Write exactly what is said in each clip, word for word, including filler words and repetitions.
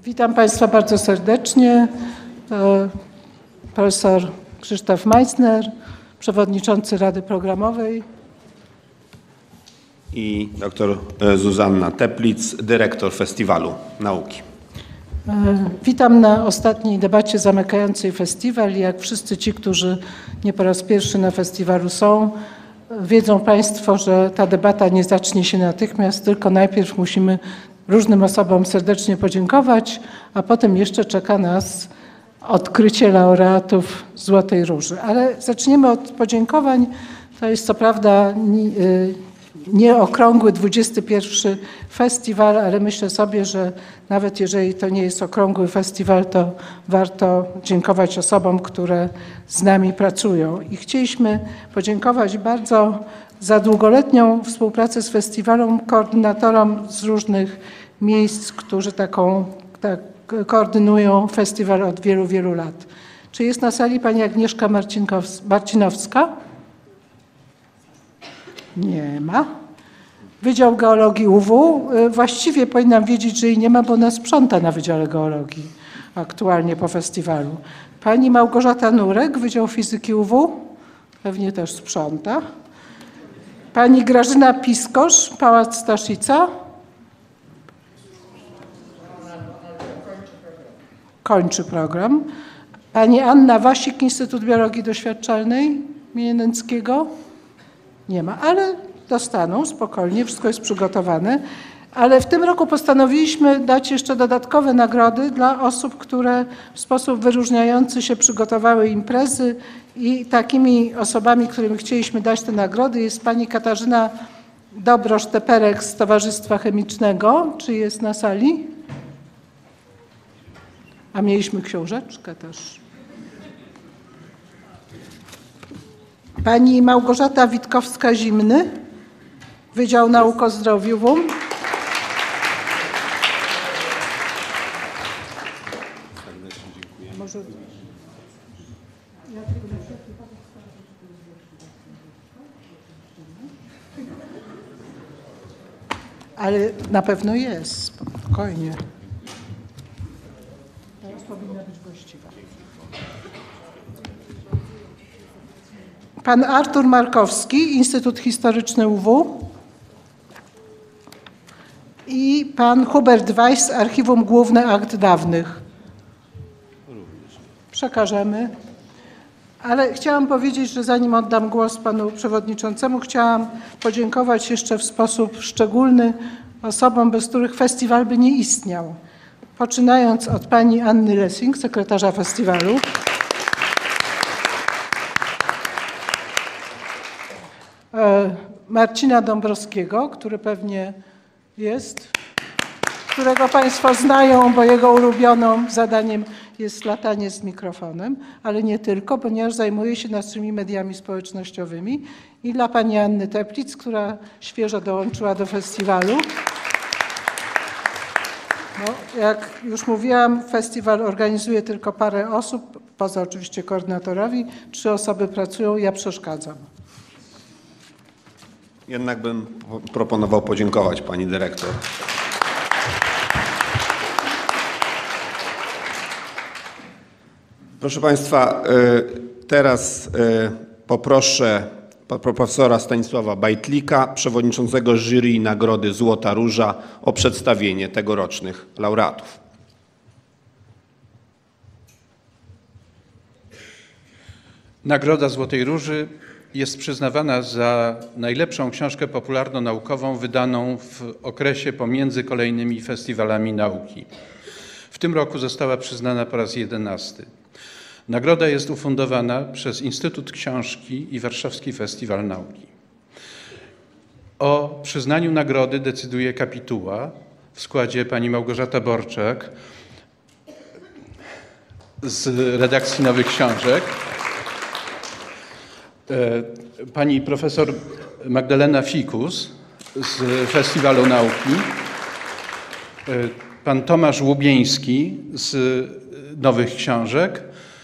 Witam Państwa bardzo serdecznie. Profesor Krzysztof Meissner, przewodniczący Rady Programowej. I doktor Zuzanna Teplitz, dyrektor Festiwalu Nauki. Witam na ostatniej debacie zamykającej festiwal. Jak wszyscy ci, którzy nie po raz pierwszy na festiwalu są, wiedzą Państwo, że ta debata nie zacznie się natychmiast, tylko najpierw musimy różnym osobom serdecznie podziękować, a potem jeszcze czeka nas odkrycie laureatów Złotej Róży. Ale zaczniemy od podziękowań. To jest co prawda nieokrągły dwudziesty pierwszy festiwal, ale myślę sobie, że nawet jeżeli to nie jest okrągły festiwal, to warto dziękować osobom, które z nami pracują. I chcieliśmy podziękować bardzo za długoletnią współpracę z festiwalem koordynatorom z różnych miejsc, którzy taką tak, koordynują festiwal od wielu, wielu lat. Czy jest na sali pani Agnieszka Marcinowska? Nie ma. Wydział Geologii U W. Właściwie powinnam wiedzieć, że jej nie ma, bo ona sprząta na Wydziale Geologii aktualnie po festiwalu. Pani Małgorzata Nurek, Wydział Fizyki U W. Pewnie też sprząta. Pani Grażyna Piskosz, Pałac Staszica. Kończy program. Pani Anna Wasik, Instytut Biologii Doświadczalnej imienia Nęckiego. Nie ma, ale dostaną spokojnie, wszystko jest przygotowane. Ale w tym roku postanowiliśmy dać jeszcze dodatkowe nagrody dla osób, które w sposób wyróżniający się przygotowały imprezy i takimi osobami, którym chcieliśmy dać te nagrody, jest pani Katarzyna Dobrosz-Teperek z Towarzystwa Chemicznego. Czy jest na sali? A mieliśmy książeczkę też. Pani Małgorzata Witkowska-Zimny, Wydział Nauk o Zdrowiu W U M. Może... Ale na pewno jest, spokojnie. Teraz powinna być właściwa. Pan Artur Markowski, Instytut Historyczny U W. I pan Hubert Weiss, Archiwum Główne Akt Dawnych. Przekażemy. Ale chciałam powiedzieć, że zanim oddam głos panu przewodniczącemu, chciałam podziękować jeszcze w sposób szczególny osobom, bez których festiwal by nie istniał. Poczynając od pani Anny Lessing, sekretarza festiwalu. Marcina Dąbrowskiego, który pewnie jest, którego Państwo znają, bo jego ulubionym zadaniem jest latanie z mikrofonem, ale nie tylko, ponieważ zajmuje się naszymi mediami społecznościowymi. I dla pani Anny Teplitz, która świeżo dołączyła do festiwalu. No, jak już mówiłam, festiwal organizuje tylko parę osób, poza oczywiście koordynatorowi. Trzy osoby pracują, ja przeszkadzam. Jednak bym proponował podziękować pani dyrektor. Proszę Państwa, teraz poproszę profesora Stanisława Bajtlika, przewodniczącego jury Nagrody Złota Róża, o przedstawienie tegorocznych laureatów. Nagroda Złotej Róży jest przyznawana za najlepszą książkę popularno-naukową wydaną w okresie pomiędzy kolejnymi festiwalami nauki. W tym roku została przyznana po raz jedenasty. Nagroda jest ufundowana przez Instytut Książki i Warszawski Festiwal Nauki. O przyznaniu nagrody decyduje kapituła w składzie pani Małgorzata Borczak z redakcji Nowych Książek, pani profesor Magdalena Fikus z Festiwalu Nauki, pan Tomasz Łubieński z Nowych Książek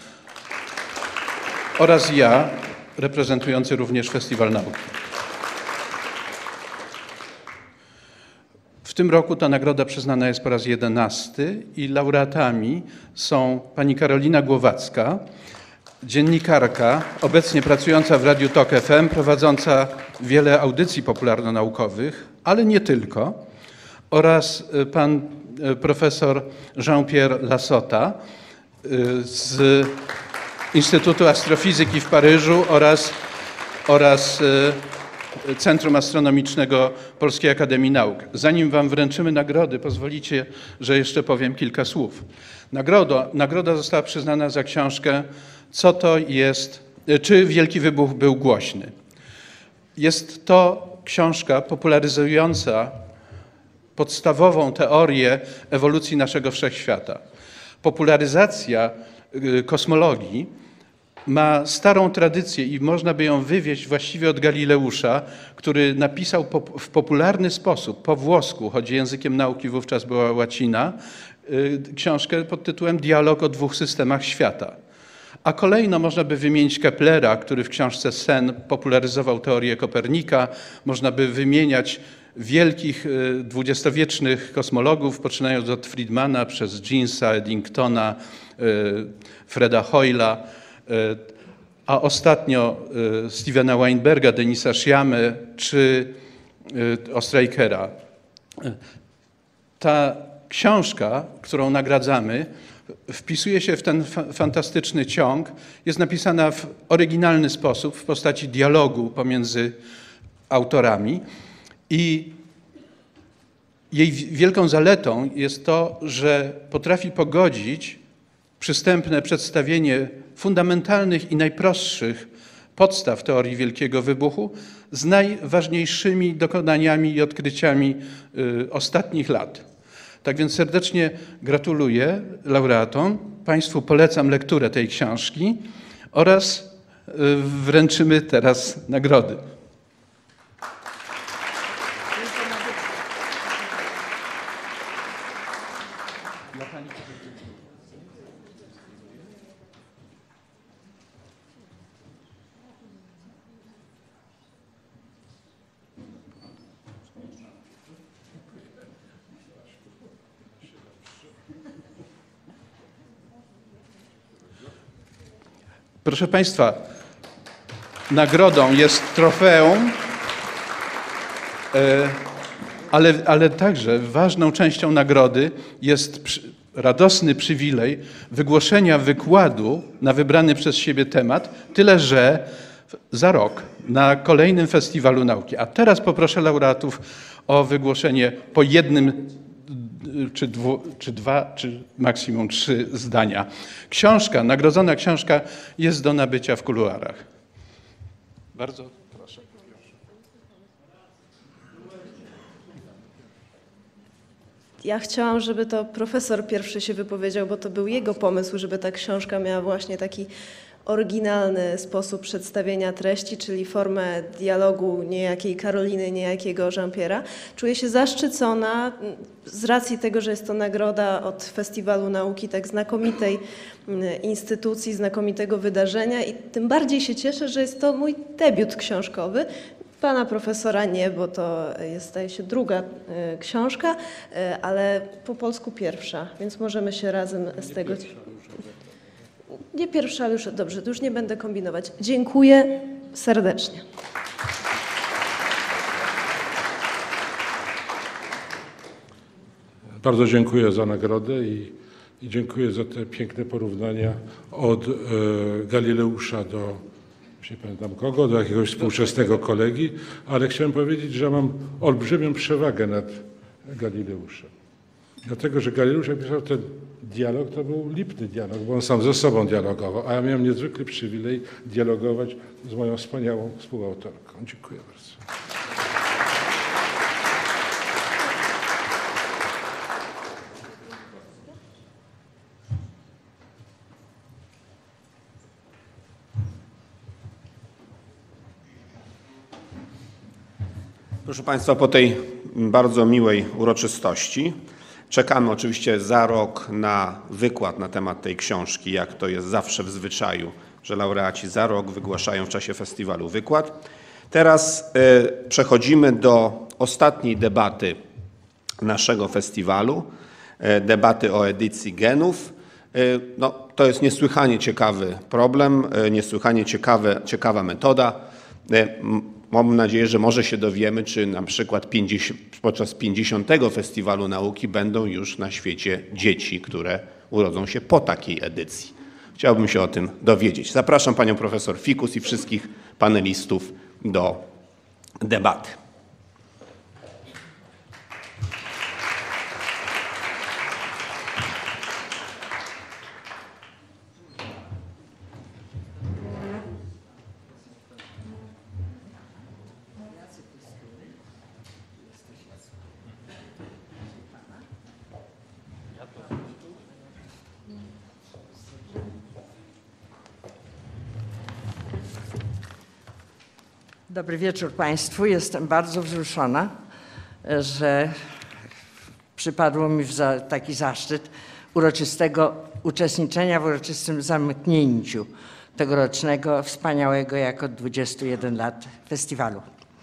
oraz ja, reprezentujący również Festiwal Nauki. W W tym roku ta nagroda przyznana jest po raz jedenasty i laureatami są pani Karolina Głowacka, dziennikarka, obecnie pracująca w Radiu Tok F M, prowadząca wiele audycji popularnonaukowych, ale nie tylko, oraz pan profesor Jean-Pierre Lassota z Instytutu Astrofizyki w Paryżu oraz, oraz Centrum Astronomicznego Polskiej Akademii Nauk. Zanim wam wręczymy nagrody, pozwolicie, że jeszcze powiem kilka słów. Nagroda, nagroda została przyznana za książkę Co to jest, czy Wielki Wybuch był głośny. Jest to książka popularyzująca podstawową teorię ewolucji naszego wszechświata. Popularyzacja kosmologii ma starą tradycję i można by ją wywieźć właściwie od Galileusza, który napisał w popularny sposób, po włosku, choć językiem nauki wówczas była łacina, książkę pod tytułem Dialog o dwóch systemach świata. A kolejno można by wymienić Keplera, który w książce Sen popularyzował teorię Kopernika. Można by wymieniać wielkich dwudziestowiecznych kosmologów, poczynając od Friedmana przez Jeansa, Eddingtona, Freda Hoyla, a ostatnio Stevena Weinberga, Denisa Sciamy czy Ostrajkera. Ta książka, którą nagradzamy, wpisuje się w ten fa fantastyczny ciąg. Jest napisana w oryginalny sposób, w postaci dialogu pomiędzy autorami i jej wielką zaletą jest to, że potrafi pogodzić przystępne przedstawienie fundamentalnych i najprostszych podstaw teorii Wielkiego Wybuchu z najważniejszymi dokonaniami i odkryciami y, ostatnich lat. Tak więc serdecznie gratuluję laureatom, Państwu polecam lekturę tej książki oraz y, wręczymy teraz nagrody. Proszę Państwa, nagrodą jest trofeum, ale, ale także ważną częścią nagrody jest przy, radosny przywilej wygłoszenia wykładu na wybrany przez siebie temat, tyle że za rok na kolejnym Festiwalu Nauki. A teraz poproszę laureatów o wygłoszenie po jednym Czy, dwu, czy dwa, czy maksimum trzy zdania. Książka, nagrodzona książka jest do nabycia w kuluarach. Bardzo proszę. Ja chciałam, żeby to profesor pierwszy się wypowiedział, bo to był jego pomysł, żeby ta książka miała właśnie taki oryginalny sposób przedstawienia treści, czyli formę dialogu niejakiej Karoliny, niejakiego Jean-Pierre'a. Czuję się zaszczycona z racji tego, że jest to nagroda od Festiwalu Nauki, tak znakomitej instytucji, znakomitego wydarzenia i tym bardziej się cieszę, że jest to mój debiut książkowy. Pana profesora nie, bo to jest, staje się druga książka, ale po polsku pierwsza, więc możemy się razem z tego... Nie pierwsza, ale już dobrze, to już nie będę kombinować. Dziękuję serdecznie. Bardzo dziękuję za nagrodę i, i dziękuję za te piękne porównania od e, Galileusza do, nie pamiętam kogo, do jakiegoś współczesnego kolegi, ale chciałem powiedzieć, że mam olbrzymią przewagę nad Galileuszem. Dlatego, że Galileusz, jak pisał ten dialog, to był lipny dialog, bo on sam ze sobą dialogował, a ja miałem niezwykły przywilej dialogować z moją wspaniałą współautorką. Dziękuję bardzo. Proszę Państwa, po tej bardzo miłej uroczystości czekamy oczywiście za rok na wykład na temat tej książki, jak to jest zawsze w zwyczaju, że laureaci za rok wygłaszają w czasie festiwalu wykład. Teraz y, przechodzimy do ostatniej debaty naszego festiwalu, debaty o edycji genów. No, to jest niesłychanie ciekawy problem, niesłychanie ciekawe, ciekawa metoda. Mam nadzieję, że może się dowiemy, czy na przykład pięćdziesiąt, podczas pięćdziesiątego Festiwalu Nauki będą już na świecie dzieci, które urodzą się po takiej edycji. Chciałbym się o tym dowiedzieć. Zapraszam panią profesor Fikus i wszystkich panelistów do debaty. Dobry wieczór Państwu. Jestem bardzo wzruszona, że przypadło mi za taki zaszczyt uroczystego uczestniczenia w uroczystym zamknięciu tegorocznego, wspaniałego jak od dwudziestu jeden lat festiwalu.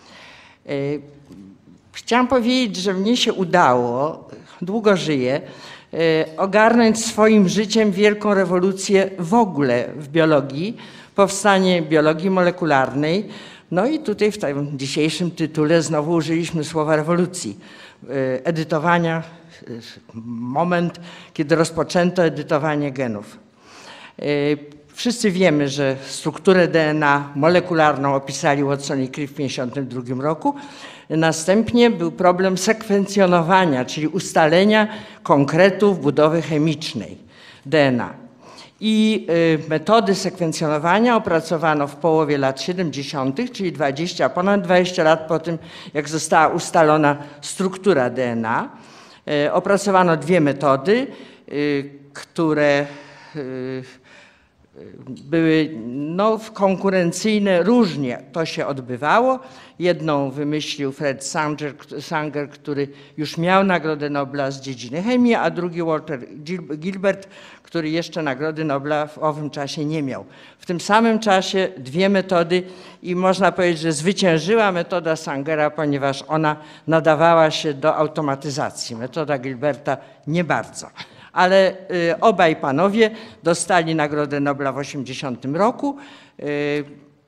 Chciałam powiedzieć, że mnie się udało, długo żyję, ogarnąć swoim życiem wielką rewolucję w ogóle w biologii, powstanie biologii molekularnej. No i tutaj w tym dzisiejszym tytule znowu użyliśmy słowa rewolucji, edytowania, moment, kiedy rozpoczęto edytowanie genów. Wszyscy wiemy, że strukturę D N A molekularną opisali Watson i Crick w tysiąc dziewięćset pięćdziesiątym drugim roku. Następnie był problem sekwencjonowania, czyli ustalenia konkretów budowy chemicznej D N A. I metody sekwencjonowania opracowano w połowie lat siedemdziesiątych, czyli dwadzieścia, ponad dwadzieścia lat po tym, jak została ustalona struktura D N A. Opracowano dwie metody, które były no, konkurencyjne, różnie to się odbywało. Jedną wymyślił Fred Sanger, Sanger, który już miał Nagrodę Nobla z dziedziny chemii, a drugi Walter Gilbert, który jeszcze Nagrody Nobla w owym czasie nie miał. W tym samym czasie dwie metody i można powiedzieć, że zwyciężyła metoda Sangera, ponieważ ona nadawała się do automatyzacji. Metoda Gilberta nie bardzo. Ale y, obaj panowie dostali Nagrodę Nobla w tysiąc dziewięćset osiemdziesiątym roku. Y,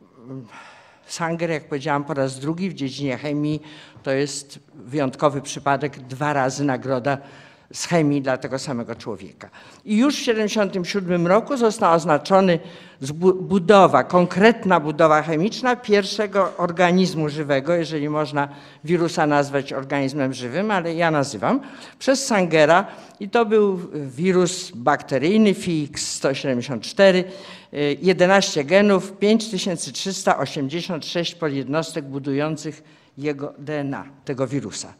Sanger, jak powiedziałam, po raz drugi w dziedzinie chemii, to jest wyjątkowy przypadek, dwa razy nagroda z chemii dla tego samego człowieka. I już w tysiąc dziewięćset siedemdziesiątym siódmym roku została oznaczony budowa, konkretna budowa chemiczna pierwszego organizmu żywego, jeżeli można wirusa nazwać organizmem żywym, ale ja nazywam, przez Sangera i to był wirus bakteryjny F I X sto siedemdziesiąt cztery, jedenaście genów, pięć tysięcy trzysta osiemdziesiąt sześć podjednostek budujących jego D N A, tego wirusa.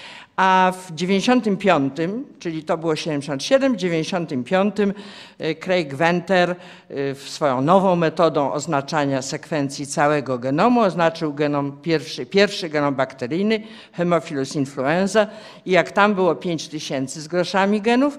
A w dziewięćdziesiątym piątym, czyli to było siedemdziesiąt siedem, w dziewięćdziesiątym piątym Craig Venter swoją nową metodą oznaczania sekwencji całego genomu oznaczył genom pierwszy, pierwszy genom bakteryjny Haemophilus influenza i jak tam było pięć tysięcy z groszami genów,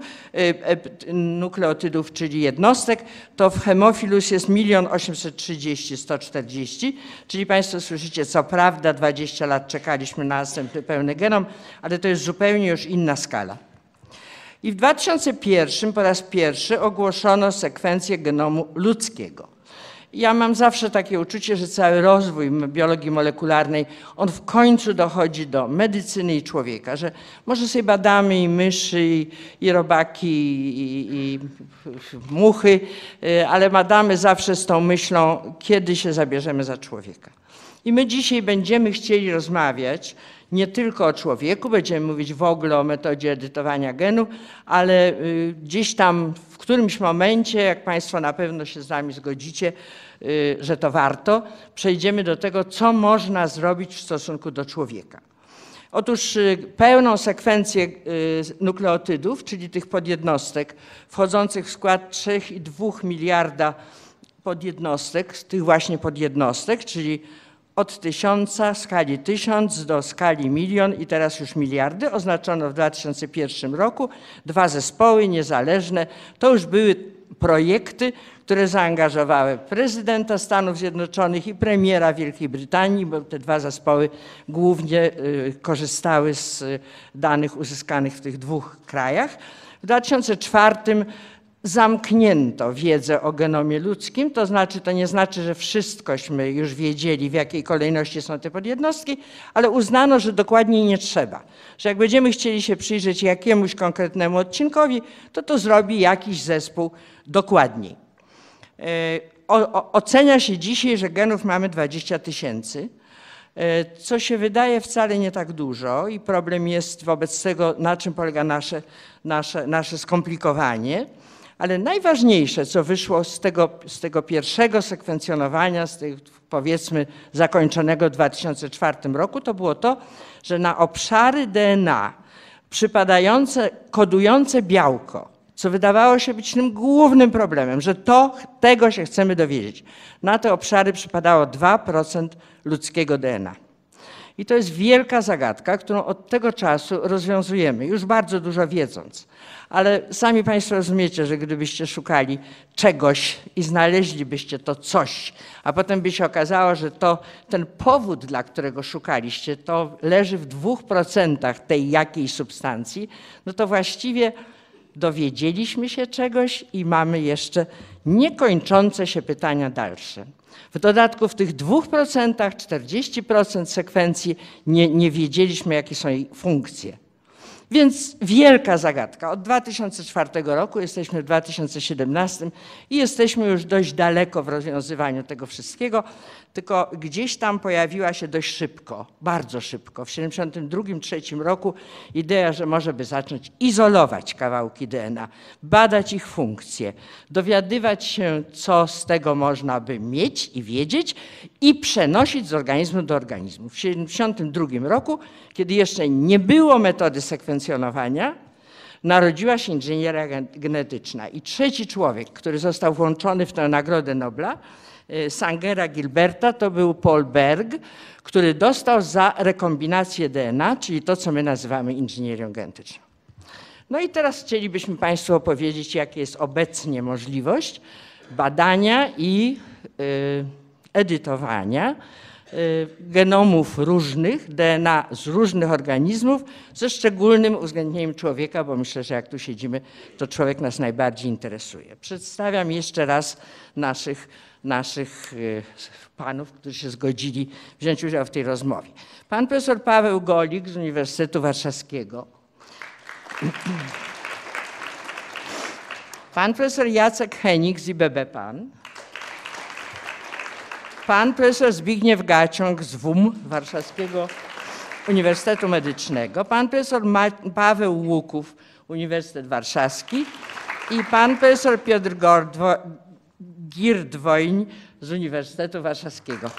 nukleotydów, czyli jednostek, to w Haemophilus jest milion osiemset trzydzieści sto czterdzieści, czyli Państwo słyszycie, co prawda dwadzieścia lat czekaliśmy na następny pełny genom, ale to jest zupełnie już inna skala. I w dwa tysiące pierwszym po raz pierwszy ogłoszono sekwencję genomu ludzkiego. Ja mam zawsze takie uczucie, że cały rozwój biologii molekularnej, on w końcu dochodzi do medycyny i człowieka, że może sobie badamy i myszy, i, i robaki, i, i muchy, ale badamy zawsze z tą myślą, kiedy się zabierzemy za człowieka. I my dzisiaj będziemy chcieli rozmawiać nie tylko o człowieku, będziemy mówić w ogóle o metodzie edytowania genów, ale gdzieś tam w którymś momencie, jak Państwo na pewno się z nami zgodzicie, że to warto, przejdziemy do tego, co można zrobić w stosunku do człowieka. Otóż pełną sekwencję nukleotydów, czyli tych podjednostek wchodzących w skład trzy i pół miliarda podjednostek, tych właśnie podjednostek, czyli od tysiąca, skali tysiąc do skali milion i teraz już miliardy, oznaczono w dwa tysiące pierwszym roku dwa zespoły niezależne. To już były projekty, które zaangażowały prezydenta Stanów Zjednoczonych i premiera Wielkiej Brytanii, bo te dwa zespoły głównie korzystały z danych uzyskanych w tych dwóch krajach. W dwa tysiące czwartym zamknięto wiedzę o genomie ludzkim, to znaczy, to nie znaczy, że wszystkośmy już wiedzieli, w jakiej kolejności są te podjednostki, ale uznano, że dokładniej nie trzeba. Że jak będziemy chcieli się przyjrzeć jakiemuś konkretnemu odcinkowi, to to zrobi jakiś zespół dokładniej. O, o, ocenia się dzisiaj, że genów mamy dwadzieścia tysięcy, co się wydaje wcale nie tak dużo i problem jest wobec tego, na czym polega nasze, nasze, nasze skomplikowanie. Ale najważniejsze, co wyszło z tego, z tego pierwszego sekwencjonowania, z tych, powiedzmy zakończonego w dwa tysiące czwartym roku, to było to, że na obszary D N A przypadające, kodujące białko, co wydawało się być tym głównym problemem, że to, tego się chcemy dowiedzieć, na te obszary przypadało dwa procent ludzkiego D N A. I to jest wielka zagadka, którą od tego czasu rozwiązujemy, już bardzo dużo wiedząc. Ale sami Państwo rozumiecie, że gdybyście szukali czegoś i znaleźlibyście to coś, a potem by się okazało, że to ten powód, dla którego szukaliście, to leży w dwóch procentach tej jakiejś substancji, no to właściwie dowiedzieliśmy się czegoś i mamy jeszcze niekończące się pytania dalsze. W dodatku w tych dwóch procentach, czterdzieści procent sekwencji nie, nie wiedzieliśmy, jakie są jej funkcje. Więc wielka zagadka. Od dwa tysiące czwartego roku jesteśmy w dwa tysiące siedemnastym i jesteśmy już dość daleko w rozwiązywaniu tego wszystkiego, tylko gdzieś tam pojawiła się dość szybko, bardzo szybko, w tysiąc dziewięćset siedemdziesiątym drugim trzecim roku idea, że może by zacząć izolować kawałki D N A, badać ich funkcje, dowiadywać się, co z tego można by mieć i wiedzieć i przenosić z organizmu do organizmu. W tysiąc dziewięćset siedemdziesiątym drugim roku, kiedy jeszcze nie było metody sekwencjonowania, narodziła się inżynieria genetyczna i trzeci człowiek, który został włączony w tę Nagrodę Nobla, Sangera Gilberta, to był Paul Berg, który dostał za rekombinację D N A, czyli to, co my nazywamy inżynierią genetyczną. No i teraz chcielibyśmy Państwu opowiedzieć, jaka jest obecnie możliwość badania i y, edytowania y, genomów różnych, D N A z różnych organizmów, ze szczególnym uwzględnieniem człowieka, bo myślę, że jak tu siedzimy, to człowiek nas najbardziej interesuje. Przedstawiam jeszcze raz naszych naszych panów, którzy się zgodzili wziąć udział w tej rozmowie. Pan profesor Paweł Golik z Uniwersytetu Warszawskiego. Pan profesor Jacek Henik z I B B P A N. Pan profesor Zbigniew Gaciąg z W U M, Warszawskiego Uniwersytetu Medycznego. Pan profesor Ma Paweł Łuków, Uniwersytet Warszawski. I pan profesor Piotr Gordwo Girdwoń z Uniwersytetu Warszawskiego.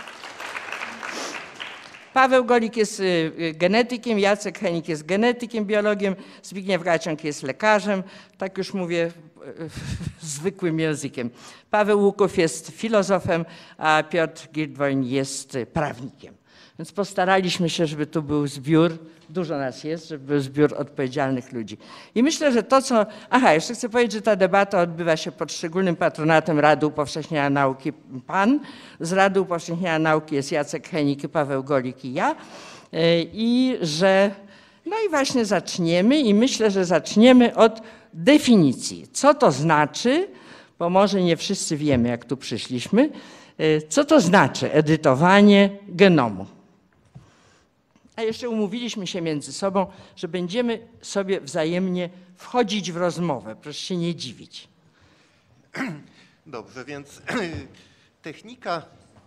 Paweł Golik jest genetykiem, Jacek Henik jest genetykiem, biologiem, Zbigniew Gaciąg jest lekarzem, tak już mówię zwykłym językiem. Paweł Łuków jest filozofem, a Piotr Girdwoń jest prawnikiem. Więc postaraliśmy się, żeby tu był zbiór, dużo nas jest, żeby był zbiór odpowiedzialnych ludzi. I myślę, że to, co... Aha, jeszcze chcę powiedzieć, że ta debata odbywa się pod szczególnym patronatem Rady Upowszechniania Nauki P A N. Z Rady Upowszechniania Nauki jest Jacek Henik, Paweł Golik i ja. I że... No i właśnie zaczniemy i myślę, że zaczniemy od definicji. Co to znaczy, bo może nie wszyscy wiemy, jak tu przyszliśmy, co to znaczy edytowanie genomu. A jeszcze umówiliśmy się między sobą, że będziemy sobie wzajemnie wchodzić w rozmowę. Proszę się nie dziwić. Dobrze, więc technika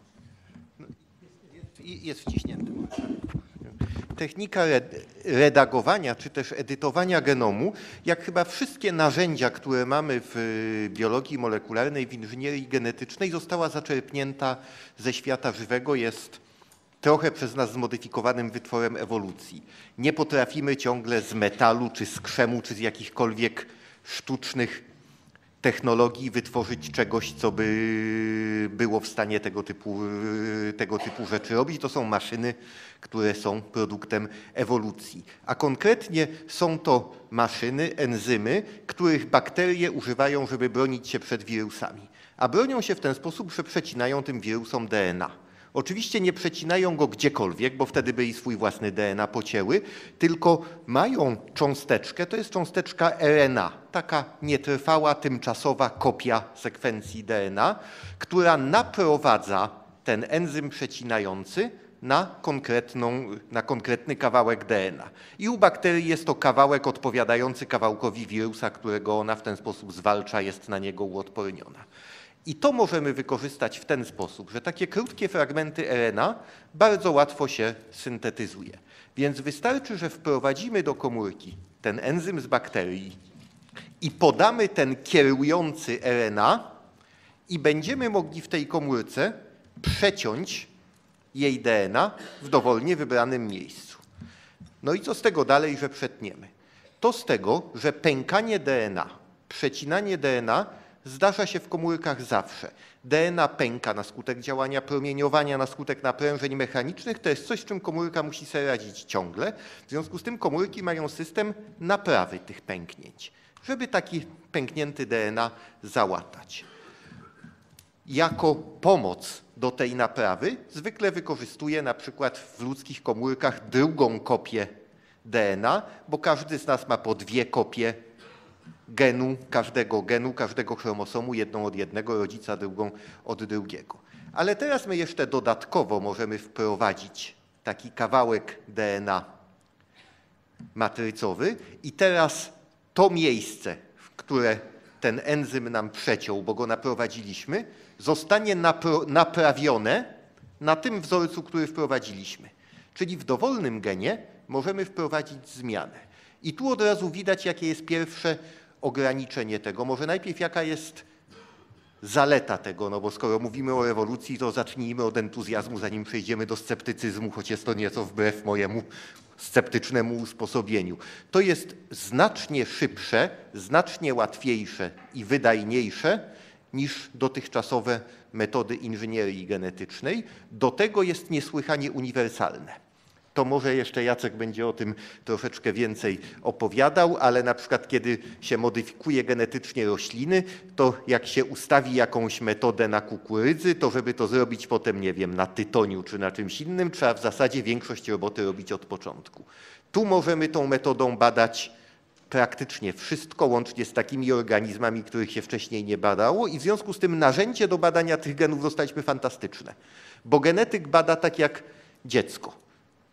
jest wciśnięta. Technika redagowania czy też edytowania genomu, jak chyba wszystkie narzędzia, które mamy w biologii molekularnej, w inżynierii genetycznej, została zaczerpnięta ze świata żywego, jest trochę przez nas zmodyfikowanym wytworem ewolucji. Nie potrafimy ciągle z metalu, czy z krzemu, czy z jakichkolwiek sztucznych technologii wytworzyć czegoś, co by było w stanie tego typu, tego typu rzeczy robić. To są maszyny, które są produktem ewolucji. A konkretnie są to maszyny, enzymy, których bakterie używają, żeby bronić się przed wirusami. A bronią się w ten sposób, że przecinają tym wirusom D N A. Oczywiście nie przecinają go gdziekolwiek, bo wtedy by i swój własny D N A pocięły, tylko mają cząsteczkę, to jest cząsteczka R N A, taka nietrwała, tymczasowa kopia sekwencji D N A, która naprowadza ten enzym przecinający na, konkretną, na konkretny kawałek D N A. I u bakterii jest to kawałek odpowiadający kawałkowi wirusa, którego ona w ten sposób zwalcza, jest na niego uodporniona. I to możemy wykorzystać w ten sposób, że takie krótkie fragmenty R N A bardzo łatwo się syntetyzuje. Więc wystarczy, że wprowadzimy do komórki ten enzym z bakterii i podamy ten kierujący R N A i będziemy mogli w tej komórce przeciąć jej D N A w dowolnie wybranym miejscu. No i co z tego dalej, że przetniemy? To z tego, że pękanie D N A, przecinanie D N A zdarza się w komórkach zawsze. D N A pęka na skutek działania promieniowania, na skutek naprężeń mechanicznych. To jest coś, z czym komórka musi sobie radzić ciągle. W związku z tym komórki mają system naprawy tych pęknięć, żeby taki pęknięty D N A załatać. Jako pomoc do tej naprawy zwykle wykorzystuje na przykład w ludzkich komórkach drugą kopię D N A, bo każdy z nas ma po dwie kopie genu, każdego genu, każdego chromosomu, jedną od jednego rodzica, drugą od drugiego. Ale teraz my jeszcze dodatkowo możemy wprowadzić taki kawałek D N A matrycowy i teraz to miejsce, w które ten enzym nam przeciął, bo go naprowadziliśmy, zostanie napro- naprawione na tym wzorcu, który wprowadziliśmy. Czyli w dowolnym genie możemy wprowadzić zmianę. I tu od razu widać, jakie jest pierwsze ograniczenie tego. Może najpierw jaka jest zaleta tego, no bo skoro mówimy o rewolucji, to zacznijmy od entuzjazmu, zanim przejdziemy do sceptycyzmu, choć jest to nieco wbrew mojemu sceptycznemu usposobieniu. To jest znacznie szybsze, znacznie łatwiejsze i wydajniejsze niż dotychczasowe metody inżynierii genetycznej. Do tego jest niesłychanie uniwersalne. To może jeszcze Jacek będzie o tym troszeczkę więcej opowiadał, ale na przykład kiedy się modyfikuje genetycznie rośliny, to jak się ustawi jakąś metodę na kukurydzy, to żeby to zrobić potem, nie wiem, na tytoniu czy na czymś innym, trzeba w zasadzie większość roboty robić od początku. Tu możemy tą metodą badać praktycznie wszystko, łącznie z takimi organizmami, których się wcześniej nie badało i w związku z tym narzędzie do badania tych genów dostaliśmy fantastyczne, bo genetyk bada tak jak dziecko.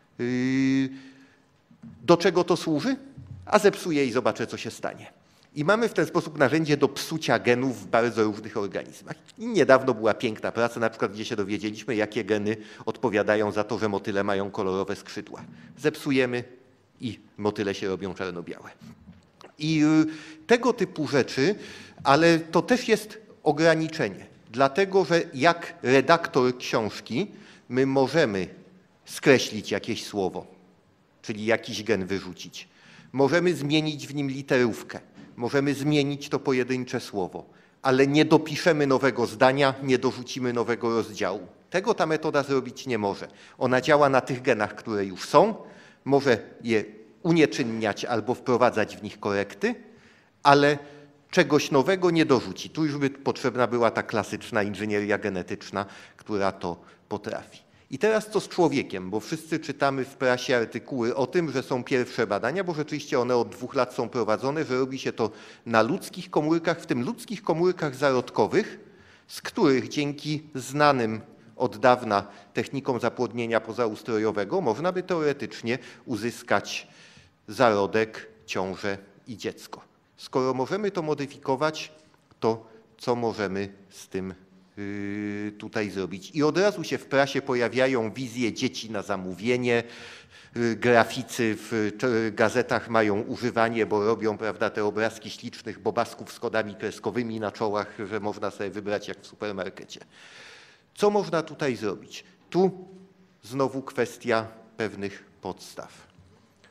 Do czego to służy? A zepsuję i zobaczę, co się stanie. I mamy w ten sposób narzędzie do psucia genów w bardzo różnych organizmach. I niedawno była piękna praca, na przykład gdzie się dowiedzieliśmy, jakie geny odpowiadają za to, że motyle mają kolorowe skrzydła. Zepsujemy i motyle się robią czarno-białe. I tego typu rzeczy, ale to też jest ograniczenie, dlatego że jak redaktor książki my możemy skreślić jakieś słowo, czyli jakiś gen wyrzucić. Możemy zmienić w nim literówkę, możemy zmienić to pojedyncze słowo, ale nie dopiszemy nowego zdania, nie dorzucimy nowego rozdziału. Tego ta metoda zrobić nie może. Ona działa na tych genach, które już są, może je unieczynniać albo wprowadzać w nich korekty, ale czegoś nowego nie dorzuci. Tu już by potrzebna była ta klasyczna inżynieria genetyczna, która to potrafi. I teraz co z człowiekiem, bo wszyscy czytamy w prasie artykuły o tym, że są pierwsze badania, bo rzeczywiście one od dwóch lat są prowadzone, że robi się to na ludzkich komórkach, w tym ludzkich komórkach zarodkowych, z których dzięki znanym od dawna technikom zapłodnienia pozaustrojowego można by teoretycznie uzyskać zarodek, ciążę i dziecko. Skoro możemy to modyfikować, to co możemy z tym tutaj zrobić? I od razu się w prasie pojawiają wizje dzieci na zamówienie, graficy w gazetach mają używanie, bo robią, prawda, te obrazki ślicznych bobasków z kodami kreskowymi na czołach, że można sobie wybrać jak w supermarkecie. Co można tutaj zrobić? Tu znowu kwestia pewnych podstaw.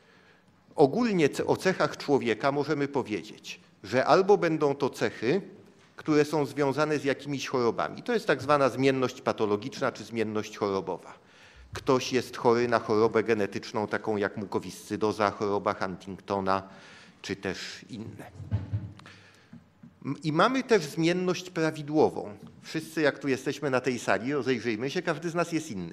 Ogólnie o cechach człowieka możemy powiedzieć, że albo będą to cechy które są związane z jakimiś chorobami. To jest tak zwana zmienność patologiczna czy zmienność chorobowa. Ktoś jest chory na chorobę genetyczną, taką jak mukowiscydoza, choroba Huntingtona, czy też inne. I mamy też zmienność prawidłową. Wszyscy, jak tu jesteśmy na tej sali, rozejrzyjmy się, każdy z nas jest inny.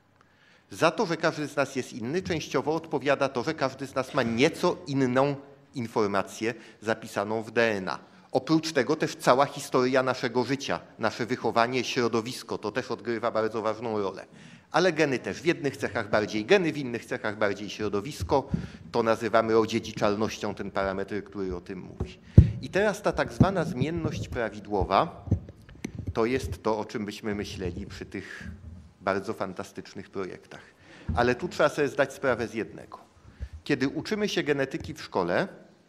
Za to, że każdy z nas jest inny, częściowo odpowiada to, że każdy z nas ma nieco inną informację zapisaną w D N A. Oprócz tego też cała historia naszego życia, nasze wychowanie, środowisko, to też odgrywa bardzo ważną rolę. Ale geny też, w jednych cechach bardziej geny, w innych cechach bardziej środowisko. To nazywamy odziedziczalnością, ten parametr, który o tym mówi. I teraz ta tak zwana zmienność prawidłowa to jest to, o czym byśmy myśleli przy tych bardzo fantastycznych projektach. Ale tu trzeba sobie zdać sprawę z jednego. Kiedy uczymy się genetyki w szkole,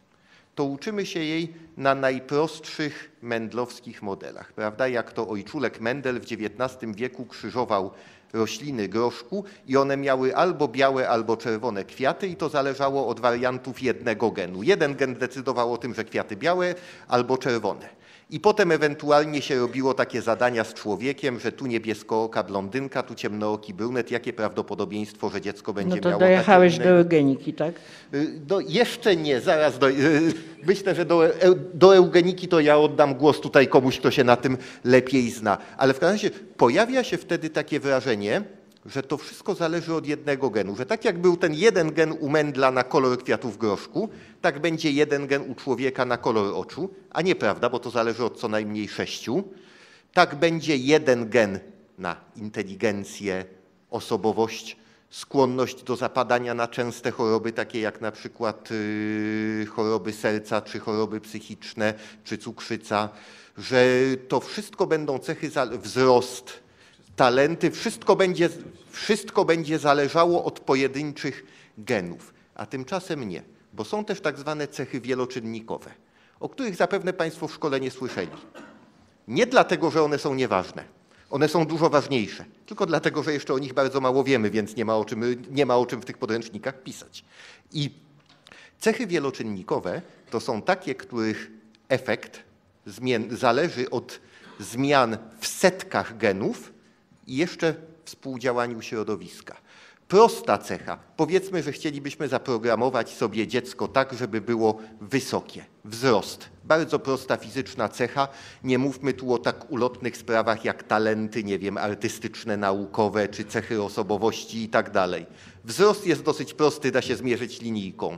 to uczymy się jej na najprostszych mendlowskich modelach, prawda? Jak to ojczulek Mendel w dziewiętnastym wieku krzyżował rośliny groszku i one miały albo białe, albo czerwone kwiaty i to zależało od wariantów jednego genu. Jeden gen decydował o tym, że kwiaty białe albo czerwone. I potem ewentualnie się robiło takie zadania z człowiekiem, że tu niebieskooka blondynka, tu ciemnooki brunet, jakie prawdopodobieństwo, że dziecko będzie No to miało dojechałeś takie do eugeniki, tak? Do, jeszcze nie, zaraz do, myślę, że do, do eugeniki to ja oddam głos tutaj komuś, kto się na tym lepiej zna. Ale w każdym razie pojawia się wtedy takie wrażenie, że to wszystko zależy od jednego genu, że tak jak był ten jeden gen u Mendla na kolor kwiatów groszku, tak będzie jeden gen u człowieka na kolor oczu, a nieprawda, bo to zależy od co najmniej sześciu. Tak będzie jeden gen na inteligencję, osobowość, skłonność do zapadania na częste choroby, takie jak na przykład yy, choroby serca, czy choroby psychiczne, czy cukrzyca, że to wszystko będą cechy, wzrost, talenty, wszystko będzie, wszystko będzie zależało od pojedynczych genów, a tymczasem nie, bo są też tak zwane cechy wieloczynnikowe, o których zapewne Państwo w szkole nie słyszeli. Nie dlatego, że one są nieważne, one są dużo ważniejsze, tylko dlatego, że jeszcze o nich bardzo mało wiemy, więc nie ma o czym, nie ma o czym w tych podręcznikach pisać. I cechy wieloczynnikowe to są takie, których efekt zmian zależy od zmian w setkach genów i jeszcze współdziałaniu środowiska. Prosta cecha. Powiedzmy, że chcielibyśmy zaprogramować sobie dziecko tak, żeby było wysokie. Wzrost. Bardzo prosta fizyczna cecha. Nie mówmy tu o tak ulotnych sprawach jak talenty, nie wiem, artystyczne, naukowe, czy cechy osobowości i tak dalej. Wzrost jest dosyć prosty, da się zmierzyć linijką.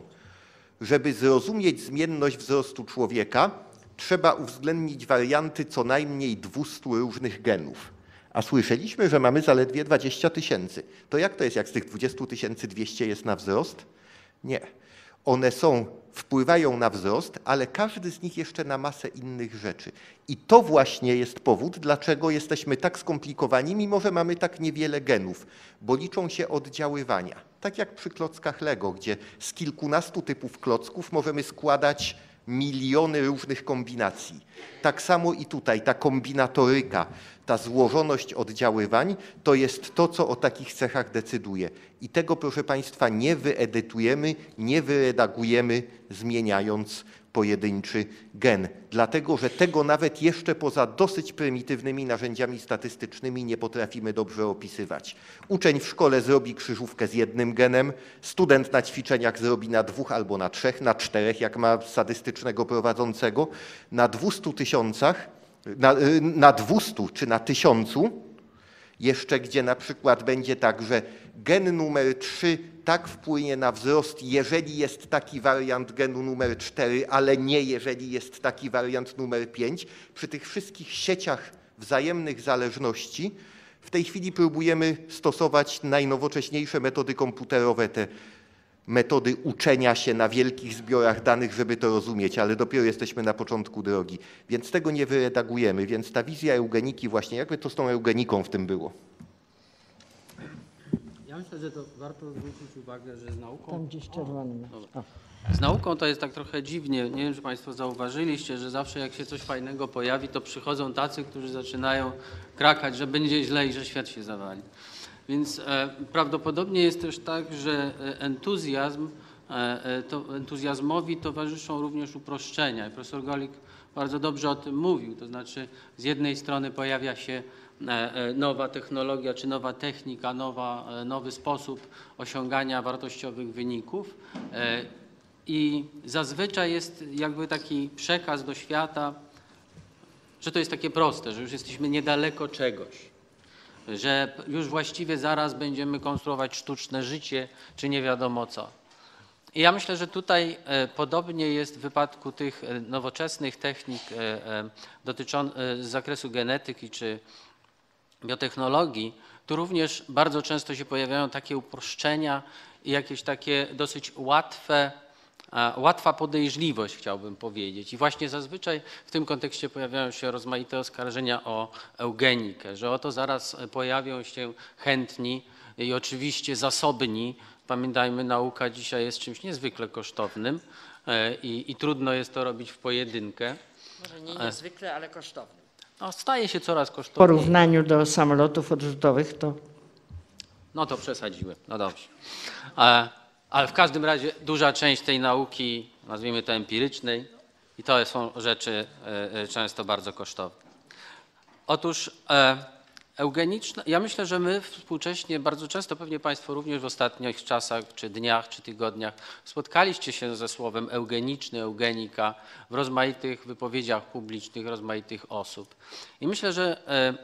Żeby zrozumieć zmienność wzrostu człowieka, trzeba uwzględnić warianty co najmniej dwustu różnych genów. A słyszeliśmy, że mamy zaledwie dwadzieścia tysięcy. To jak to jest, jak z tych dwudziestu tysięcy dwieście jest na wzrost? Nie. One są, wpływają na wzrost, ale każdy z nich jeszcze na masę innych rzeczy. I to właśnie jest powód, dlaczego jesteśmy tak skomplikowani, mimo że mamy tak niewiele genów, bo liczą się oddziaływania. Tak jak przy klockach Lego, gdzie z kilkunastu typów klocków możemy składać miliony różnych kombinacji. Tak samo i tutaj ta kombinatoryka, ta złożoność oddziaływań to jest to, co o takich cechach decyduje. I tego, proszę Państwa, nie wyedytujemy, nie wyredagujemy, zmieniając pojedynczy gen. Dlatego, że tego nawet jeszcze poza dosyć prymitywnymi narzędziami statystycznymi nie potrafimy dobrze opisywać. Uczeń w szkole zrobi krzyżówkę z jednym genem, student na ćwiczeniach zrobi na dwóch albo na trzech, na czterech, jak ma statystycznego prowadzącego. Na dwustu tysiącach, na, na dwustu czy na tysiącu, jeszcze gdzie na przykład będzie tak, że gen numer trzy tak wpłynie na wzrost, jeżeli jest taki wariant genu numer cztery, ale nie jeżeli jest taki wariant numer pięć. Przy tych wszystkich sieciach wzajemnych zależności w tej chwili próbujemy stosować najnowocześniejsze metody komputerowe, te metody uczenia się na wielkich zbiorach danych, żeby to rozumieć, ale dopiero jesteśmy na początku drogi, więc tego nie wyredagujemy. Więc ta wizja eugeniki właśnie, jakby to z tą eugeniką w tym było? Ja myślę, że to warto zwrócić uwagę, że z nauką... Tam gdzieś czerwony. Z nauką to jest tak trochę dziwnie. Nie wiem, czy Państwo zauważyliście, że zawsze jak się coś fajnego pojawi, to przychodzą tacy, którzy zaczynają krakać, że będzie źle i że świat się zawali. Więc e, prawdopodobnie jest też tak, że entuzjazm, e, to, entuzjazmowi towarzyszą również uproszczenia. I profesor Golik bardzo dobrze o tym mówił. To znaczy z jednej strony pojawia się nowa technologia czy nowa technika, nowa, nowy sposób osiągania wartościowych wyników i zazwyczaj jest jakby taki przekaz do świata, że to jest takie proste, że już jesteśmy niedaleko czegoś, że już właściwie zaraz będziemy konstruować sztuczne życie czy nie wiadomo co. I ja myślę, że tutaj podobnie jest w wypadku tych nowoczesnych technik dotyczących z zakresu genetyki czy biotechnologii. Tu również bardzo często się pojawiają takie uproszczenia i jakieś takie dosyć łatwe, łatwa podejrzliwość, chciałbym powiedzieć. I właśnie zazwyczaj w tym kontekście pojawiają się rozmaite oskarżenia o eugenikę, że oto zaraz pojawią się chętni i oczywiście zasobni. Pamiętajmy, nauka dzisiaj jest czymś niezwykle kosztownym i, i trudno jest to robić w pojedynkę. Może nie niezwykle, ale kosztownym. No, staje się coraz W kosztowniej. porównaniu do samolotów odrzutowych to... No to przesadziłem, no dobrze. Ale, ale w każdym razie duża część tej nauki, nazwijmy to empirycznej, i to są rzeczy e, często bardzo kosztowne. Otóż e, eugeniczna, ja myślę, że my współcześnie bardzo często, pewnie Państwo również w ostatnich czasach, czy dniach, czy tygodniach spotkaliście się ze słowem eugeniczny, eugenika w rozmaitych wypowiedziach publicznych rozmaitych osób. I myślę, że e,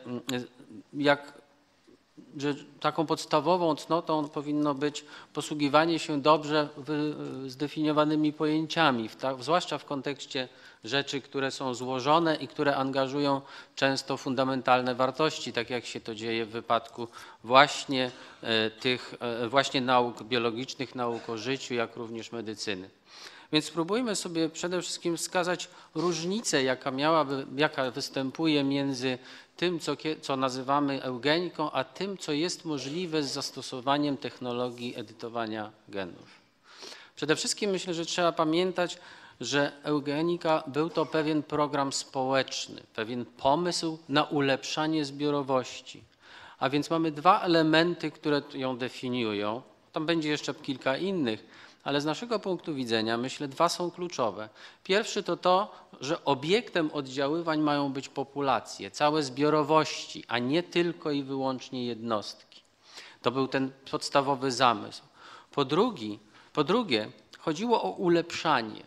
jak że taką podstawową cnotą powinno być posługiwanie się dobrze zdefiniowanymi pojęciami, zwłaszcza w kontekście rzeczy, które są złożone i które angażują często fundamentalne wartości, tak jak się to dzieje w wypadku właśnie tych właśnie nauk biologicznych, nauk o życiu, jak również medycyny. Więc spróbujmy sobie przede wszystkim wskazać różnicę, jaka miałaby, jaka występuje między tym, co, co nazywamy eugeniką, a tym, co jest możliwe z zastosowaniem technologii edytowania genów. Przede wszystkim myślę, że trzeba pamiętać, że eugenika był to pewien program społeczny, pewien pomysł na ulepszanie zbiorowości. A więc mamy dwa elementy, które ją definiują. Tam będzie jeszcze kilka innych, ale z naszego punktu widzenia, myślę, dwa są kluczowe. Pierwszy to to, że obiektem oddziaływań mają być populacje, całe zbiorowości, a nie tylko i wyłącznie jednostki. To był ten podstawowy zamysł. Po, drugi, po drugie, chodziło o ulepszanie,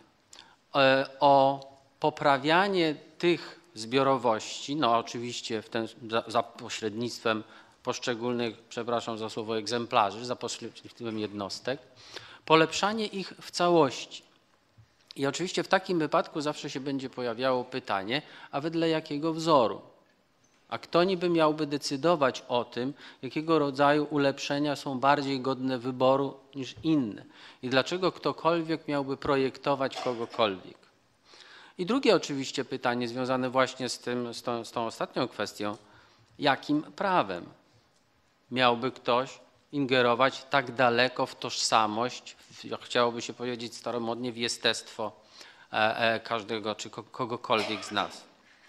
o poprawianie tych zbiorowości, no oczywiście w ten, za, za pośrednictwem poszczególnych, przepraszam za słowo, egzemplarzy, za pośrednictwem jednostek, polepszanie ich w całości. I oczywiście w takim wypadku zawsze się będzie pojawiało pytanie, a wedle jakiego wzoru? A kto niby miałby decydować o tym, jakiego rodzaju ulepszenia są bardziej godne wyboru niż inne? I dlaczego ktokolwiek miałby projektować kogokolwiek? I drugie oczywiście pytanie związane właśnie z, tym, z, tą, z tą ostatnią kwestią, jakim prawem miałby ktoś ingerować tak daleko w tożsamość, w, chciałoby się powiedzieć staromodnie, w jestestwo e, e, każdego czy kogokolwiek z nas.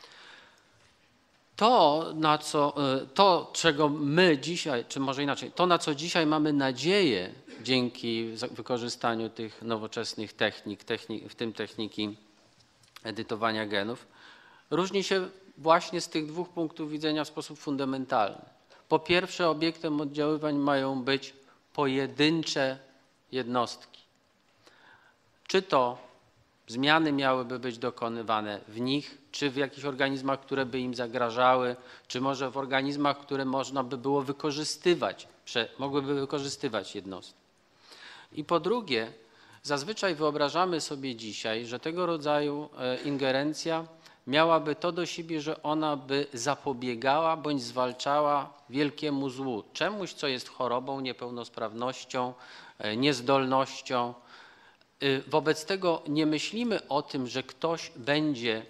To, na co, to, czego my dzisiaj, czy może inaczej, to, na co dzisiaj mamy nadzieję dzięki wykorzystaniu tych nowoczesnych technik, technik w tym techniki edytowania genów, różni się właśnie z tych dwóch punktów widzenia w sposób fundamentalny. Po pierwsze, obiektem oddziaływań mają być pojedyncze jednostki. Czy to zmiany miałyby być dokonywane w nich, czy w jakichś organizmach, które by im zagrażały, czy może w organizmach, które można by było wykorzystywać, mogłyby wykorzystywać jednostki. I po drugie, zazwyczaj wyobrażamy sobie dzisiaj, że tego rodzaju ingerencja miałaby to do siebie, że ona by zapobiegała bądź zwalczała wielkiemu złu, czemuś, co jest chorobą, niepełnosprawnością, niezdolnością. Wobec tego nie myślimy o tym, że ktoś będzie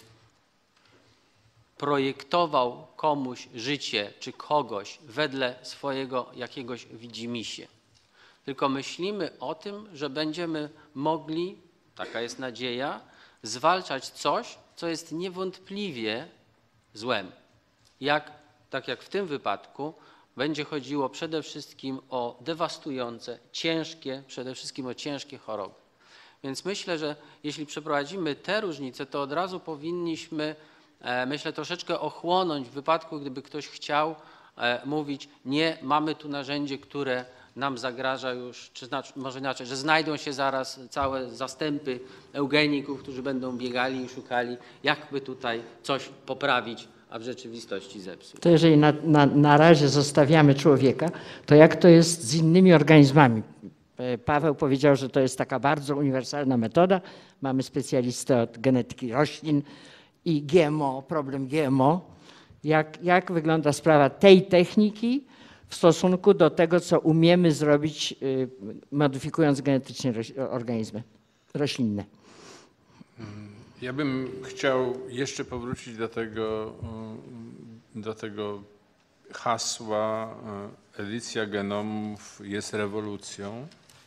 projektował komuś życie czy kogoś wedle swojego jakiegoś widzimisię. Tylko myślimy o tym, że będziemy mogli, taka jest nadzieja, zwalczać coś, co jest niewątpliwie złem. Jak, tak jak w tym wypadku będzie chodziło przede wszystkim o dewastujące, ciężkie, przede wszystkim o ciężkie choroby. Więc myślę, że jeśli przeprowadzimy te różnice, to od razu powinniśmy, myślę, troszeczkę ochłonąć w wypadku, gdyby ktoś chciał mówić, nie, mamy tu narzędzie, które nam zagraża już, czy znaczy, może inaczej, że znajdą się zaraz całe zastępy eugeników, którzy będą biegali i szukali, jakby tutaj coś poprawić, a w rzeczywistości zepsuć. To jeżeli na, na, na razie zostawiamy człowieka, to jak to jest z innymi organizmami? Paweł powiedział, że to jest taka bardzo uniwersalna metoda. Mamy specjalistę od genetyki roślin i G M O, problem G M O. Jak, jak wygląda sprawa tej techniki w stosunku do tego, co umiemy zrobić, modyfikując genetycznie organizmy roślinne? Ja bym chciał jeszcze powrócić do tego, do tego hasła edycja genomów jest rewolucją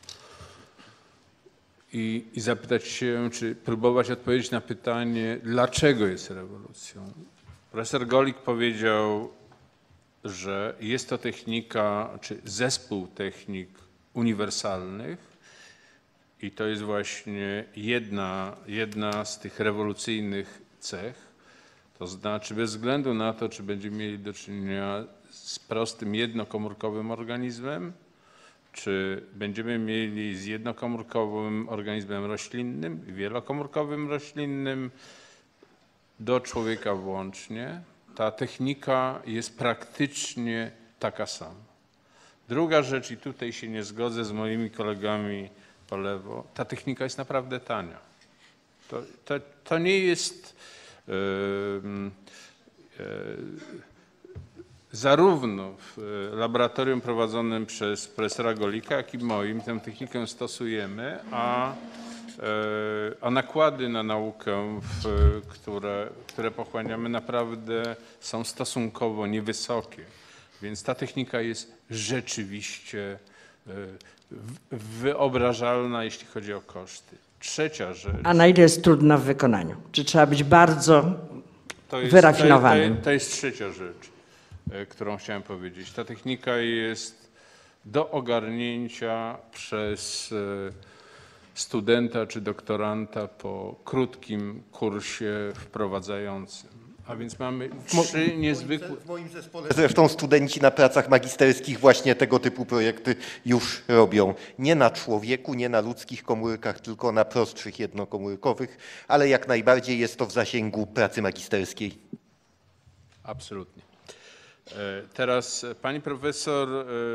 i, i zapytać się, czy próbować odpowiedzieć na pytanie, dlaczego jest rewolucją. Profesor Golik powiedział, że jest to technika, czy zespół technik uniwersalnych i to jest właśnie jedna, jedna z tych rewolucyjnych cech. To znaczy bez względu na to, czy będziemy mieli do czynienia z prostym jednokomórkowym organizmem, czy będziemy mieli z jednokomórkowym organizmem roślinnym, wielokomórkowym roślinnym, do człowieka włącznie, ta technika jest praktycznie taka sama. Druga rzecz, i tutaj się nie zgodzę z moimi kolegami po lewo, ta technika jest naprawdę tania. To, to, to nie jest yy, yy, zarówno w laboratorium prowadzonym przez profesora Golika, jak i moim tę technikę stosujemy, a a nakłady na naukę, w, które, które pochłaniamy, naprawdę są stosunkowo niewysokie. Więc ta technika jest rzeczywiście wyobrażalna, jeśli chodzi o koszty. Trzecia rzecz. A na ile jest trudna w wykonaniu? Czy trzeba być bardzo to jest, wyrafinowanym? To, to, to jest trzecia rzecz, którą chciałem powiedzieć. Ta technika jest do ogarnięcia przez studenta czy doktoranta po krótkim kursie wprowadzającym. A więc mamy trzy niezwykłe... W moim zespole zresztą studenci na pracach magisterskich właśnie tego typu projekty już robią. Nie na człowieku, nie na ludzkich komórkach, tylko na prostszych jednokomórkowych, ale jak najbardziej jest to w zasięgu pracy magisterskiej. Absolutnie. Teraz pani profesor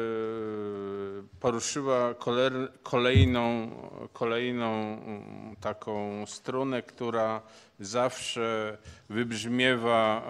poruszyła kolejną, kolejną taką strunę, która zawsze wybrzmiewa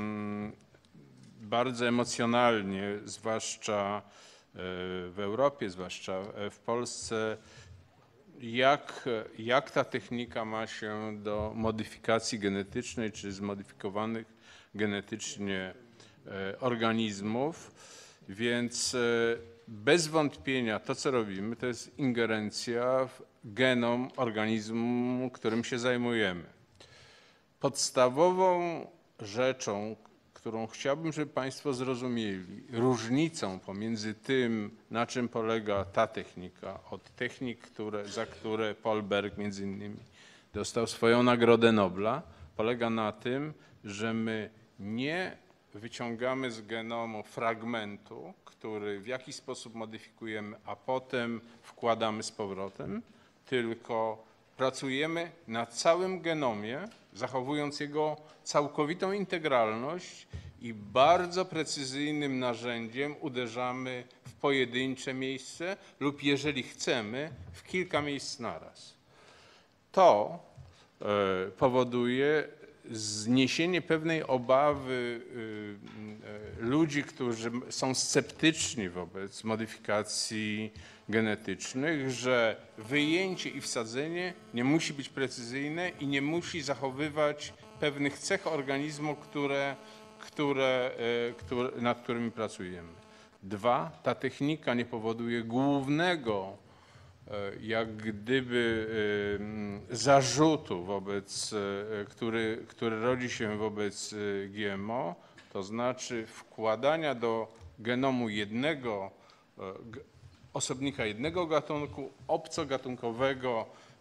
bardzo emocjonalnie, zwłaszcza w Europie, zwłaszcza w Polsce. Jak, jak ta technika ma się do modyfikacji genetycznej czy zmodyfikowanych genetycznie organizmów, więc bez wątpienia to, co robimy, to jest ingerencja w genom organizmu, którym się zajmujemy. Podstawową rzeczą, którą chciałbym, żeby Państwo zrozumieli, różnicą pomiędzy tym, na czym polega ta technika, od technik, które, za które Paul Berg między innymi dostał swoją Nagrodę Nobla, polega na tym, że my nie wyciągamy z genomu fragmentu, który w jakiś sposób modyfikujemy, a potem wkładamy z powrotem, tylko pracujemy na całym genomie, zachowując jego całkowitą integralność i bardzo precyzyjnym narzędziem uderzamy w pojedyncze miejsce lub, jeżeli chcemy, w kilka miejsc naraz. To powoduje zniesienie pewnej obawy ludzi, którzy są sceptyczni wobec modyfikacji genetycznych, że wyjęcie i wsadzenie nie musi być precyzyjne i nie musi zachowywać pewnych cech organizmu, które, które, które, nad którymi pracujemy. Dwa, ta technika nie powoduje głównego jak gdyby zarzutu, wobec, który, który rodzi się wobec G M O, to znaczy wkładania do genomu jednego osobnika jednego gatunku, obcogatunkowego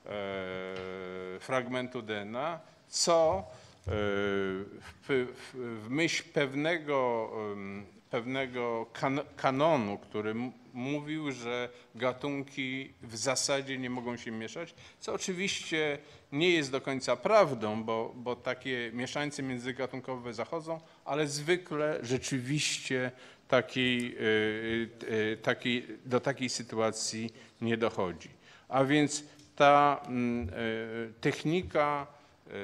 fragmentu D N A, co w, w myśl pewnego, pewnego kan kanonu, który mówił, że gatunki w zasadzie nie mogą się mieszać, co oczywiście nie jest do końca prawdą, bo, bo takie mieszańce międzygatunkowe zachodzą, ale zwykle rzeczywiście takiej, takiej, do takiej sytuacji nie dochodzi. A więc ta technika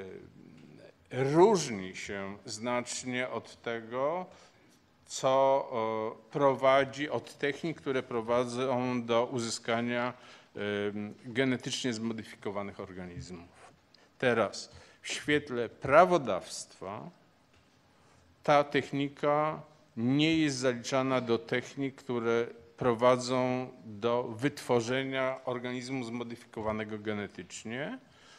różni się znacznie od tego, co prowadzi, od technik, które prowadzą do uzyskania genetycznie zmodyfikowanych organizmów. Teraz w świetle prawodawstwa ta technika nie jest zaliczana do technik, które prowadzą do wytworzenia organizmu zmodyfikowanego genetycznie.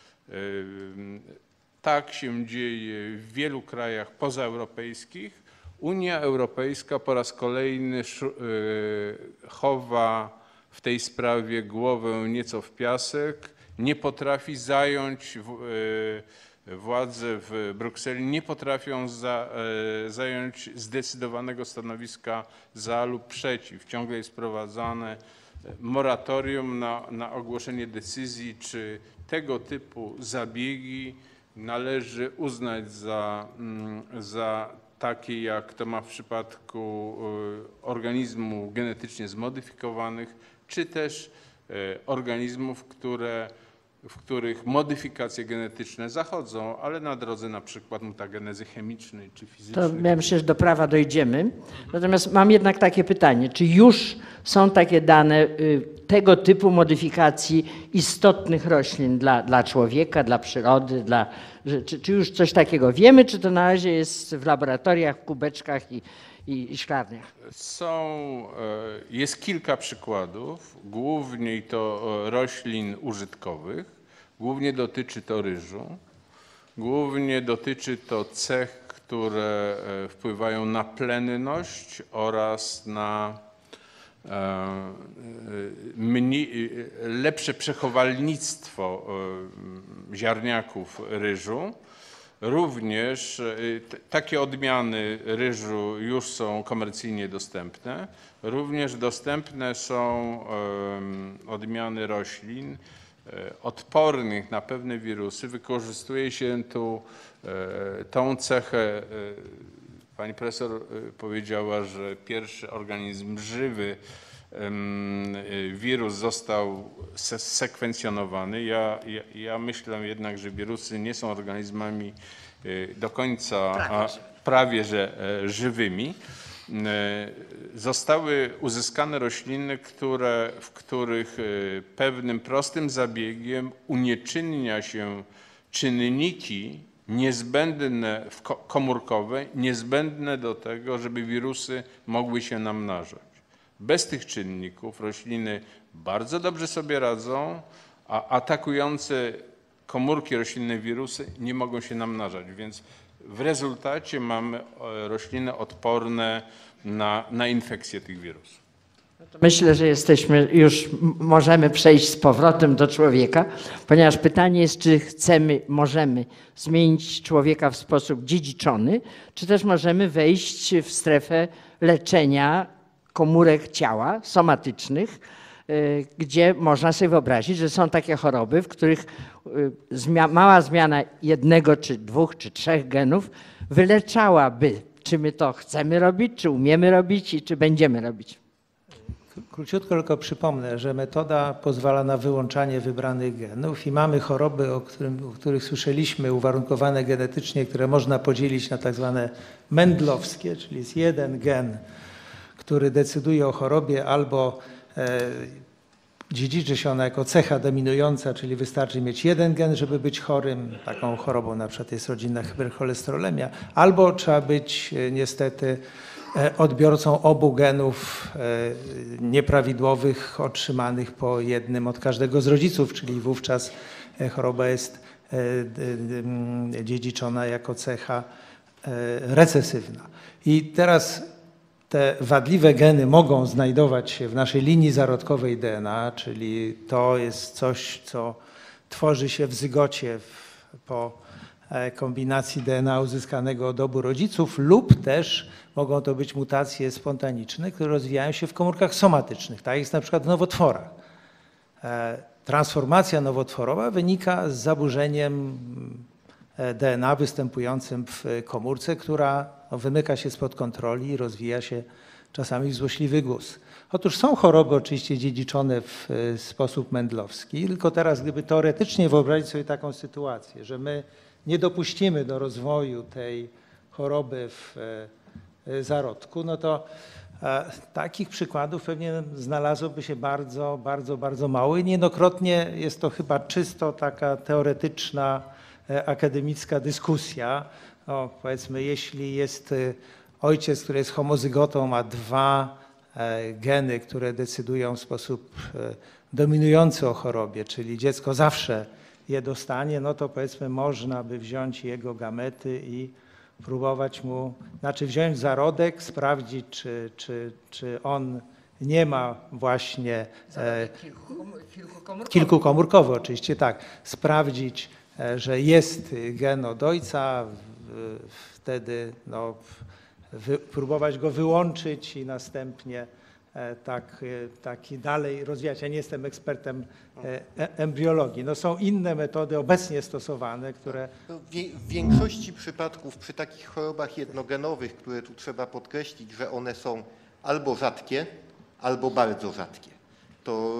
Tak się dzieje w wielu krajach pozaeuropejskich. Unia Europejska po raz kolejny chowa w tej sprawie głowę nieco w piasek, nie potrafi zająć władze w Brukseli, nie potrafią za, zająć zdecydowanego stanowiska za lub przeciw. Ciągle jest wprowadzane moratorium na, na ogłoszenie decyzji, czy tego typu zabiegi należy uznać za, za takie, jak to ma w przypadku organizmów genetycznie zmodyfikowanych, czy też organizmów, które, w których modyfikacje genetyczne zachodzą, ale na drodze na przykład mutagenezy chemicznej czy fizycznej. To ja myślę, że do prawa dojdziemy. Natomiast mam jednak takie pytanie, czy już są takie dane tego typu modyfikacji istotnych roślin dla, dla człowieka, dla przyrody, dla, czy, czy już coś takiego wiemy, czy to na razie jest w laboratoriach, w kubeczkach i, i, i szklarniach? Są, jest kilka przykładów, głównie to roślin użytkowych, głównie dotyczy to ryżu, głównie dotyczy to cech, które wpływają na plenność oraz na mniej, lepsze przechowalnictwo ziarniaków ryżu. Również takie odmiany ryżu już są komercyjnie dostępne. Również dostępne są odmiany roślin odpornych na pewne wirusy. Wykorzystuje się tu tą cechę. Pani profesor powiedziała, że pierwszy organizm żywy, wirus został sekwencjonowany. Ja, ja, ja myślę jednak, że wirusy nie są organizmami do końca, a prawie że żywymi. Zostały uzyskane rośliny, które, w których pewnym prostym zabiegiem unieczynnia się czynniki niezbędne, komórkowe, niezbędne do tego, żeby wirusy mogły się namnażać. Bez tych czynników rośliny bardzo dobrze sobie radzą, a atakujące komórki roślinne wirusy nie mogą się namnażać, więc w rezultacie mamy rośliny odporne na, na infekcję tych wirusów. Myślę, że jesteśmy, już możemy przejść z powrotem do człowieka, ponieważ pytanie jest, czy chcemy, możemy zmienić człowieka w sposób dziedziczony, czy też możemy wejść w strefę leczenia komórek ciała somatycznych, gdzie można sobie wyobrazić, że są takie choroby, w których mała zmiana jednego, czy dwóch, czy trzech genów wyleczałaby, czy my to chcemy robić, czy umiemy robić i czy będziemy robić. Króciutko tylko przypomnę, że metoda pozwala na wyłączanie wybranych genów i mamy choroby, o, którym, o których słyszeliśmy, uwarunkowane genetycznie, które można podzielić na tak zwane mendlowskie, czyli jest jeden gen, który decyduje o chorobie albo e, dziedziczy się ona jako cecha dominująca, czyli wystarczy mieć jeden gen, żeby być chorym. Taką chorobą na przykład jest rodzinna hipercholesterolemia, albo trzeba być e, niestety odbiorcą obu genów nieprawidłowych otrzymanych po jednym od każdego z rodziców, czyli wówczas choroba jest dziedziczona jako cecha recesywna. I teraz te wadliwe geny mogą znajdować się w naszej linii zarodkowej D N A, czyli to jest coś, co tworzy się w zygocie w, po kombinacji D N A uzyskanego od obu rodziców, lub też mogą to być mutacje spontaniczne, które rozwijają się w komórkach somatycznych, tak jest na przykład w nowotworach. Transformacja nowotworowa wynika z zaburzeniem D N A występującym w komórce, która wymyka się spod kontroli i rozwija się czasami w złośliwy guz. Otóż są choroby oczywiście dziedziczone w sposób mendlowski, tylko teraz gdyby teoretycznie wyobrazić sobie taką sytuację, że my nie dopuścimy do rozwoju tej choroby w zarodku, no to takich przykładów pewnie znalazłoby się bardzo, bardzo, bardzo mało i niejednokrotnie jest to chyba czysto taka teoretyczna, akademicka dyskusja. O, powiedzmy, jeśli jest ojciec, który jest homozygotą, ma dwa geny, które decydują w sposób dominujący o chorobie, czyli dziecko zawsze je dostanie, no to powiedzmy można by wziąć jego gamety i próbować mu, znaczy wziąć zarodek, sprawdzić, czy, czy, czy on nie ma właśnie e, kilkukomórkowy, oczywiście tak, sprawdzić, e, że jest gen od ojca, w, wtedy no, wy, próbować go wyłączyć i następnie e, tak, e, taki dalej rozwijać. Ja nie jestem ekspertem e, embriologii. No, są inne metody obecnie stosowane, które... W większości przypadków przy takich chorobach jednogenowych, które tu trzeba podkreślić, że one są albo rzadkie, albo bardzo rzadkie, to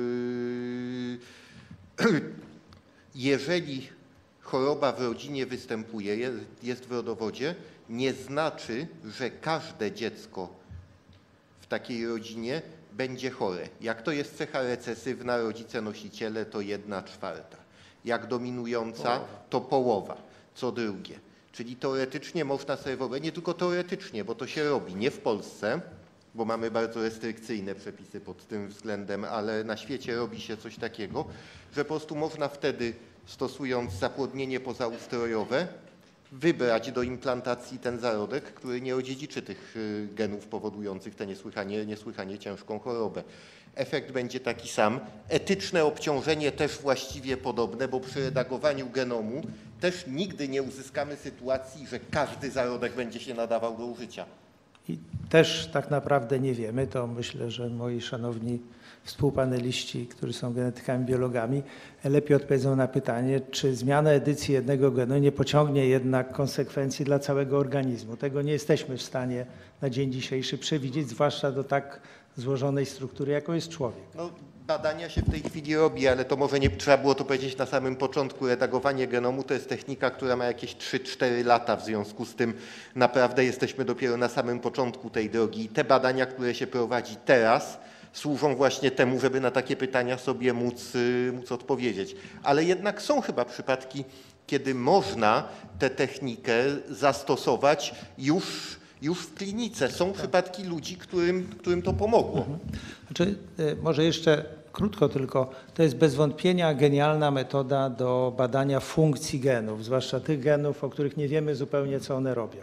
jeżeli choroba w rodzinie występuje, jest w rodowodzie, nie znaczy, że każde dziecko w takiej rodzinie będzie chore. Jak to jest cecha recesywna, rodzice nosiciele to jedna czwarta. Jak dominująca, to połowa, co drugie. Czyli teoretycznie można sobie wyobrazić, nie tylko teoretycznie, bo to się robi, nie w Polsce, bo mamy bardzo restrykcyjne przepisy pod tym względem, ale na świecie robi się coś takiego, że po prostu można wtedy, stosując zapłodnienie pozaustrojowe, wybrać do implantacji ten zarodek, który nie odziedziczy tych genów powodujących tę niesłychanie, niesłychanie ciężką chorobę. Efekt będzie taki sam. Etyczne obciążenie też właściwie podobne, bo przy redagowaniu genomu też nigdy nie uzyskamy sytuacji, że każdy zarodek będzie się nadawał do użycia. I też tak naprawdę nie wiemy, to myślę, że moi szanowni współpaneliści, którzy są genetykami, biologami, lepiej odpowiedzą na pytanie, czy zmiana edycji jednego genu nie pociągnie jednak konsekwencji dla całego organizmu. Tego nie jesteśmy w stanie na dzień dzisiejszy przewidzieć, zwłaszcza do tak złożonej struktury, jaką jest człowiek. No, badania się w tej chwili robi, ale to może nie trzeba było to powiedzieć na samym początku. Redagowanie genomu to jest technika, która ma jakieś trzy cztery lata, w związku z tym naprawdę jesteśmy dopiero na samym początku tej drogi. I te badania, które się prowadzi teraz, służą właśnie temu, żeby na takie pytania sobie móc, móc odpowiedzieć. Ale jednak są chyba przypadki, kiedy można tę technikę zastosować już Już w klinice. Są przypadki ludzi, którym, którym to pomogło. Mhm. Znaczy, może jeszcze krótko tylko, to jest bez wątpienia genialna metoda do badania funkcji genów, zwłaszcza tych genów, o których nie wiemy zupełnie, co one robią.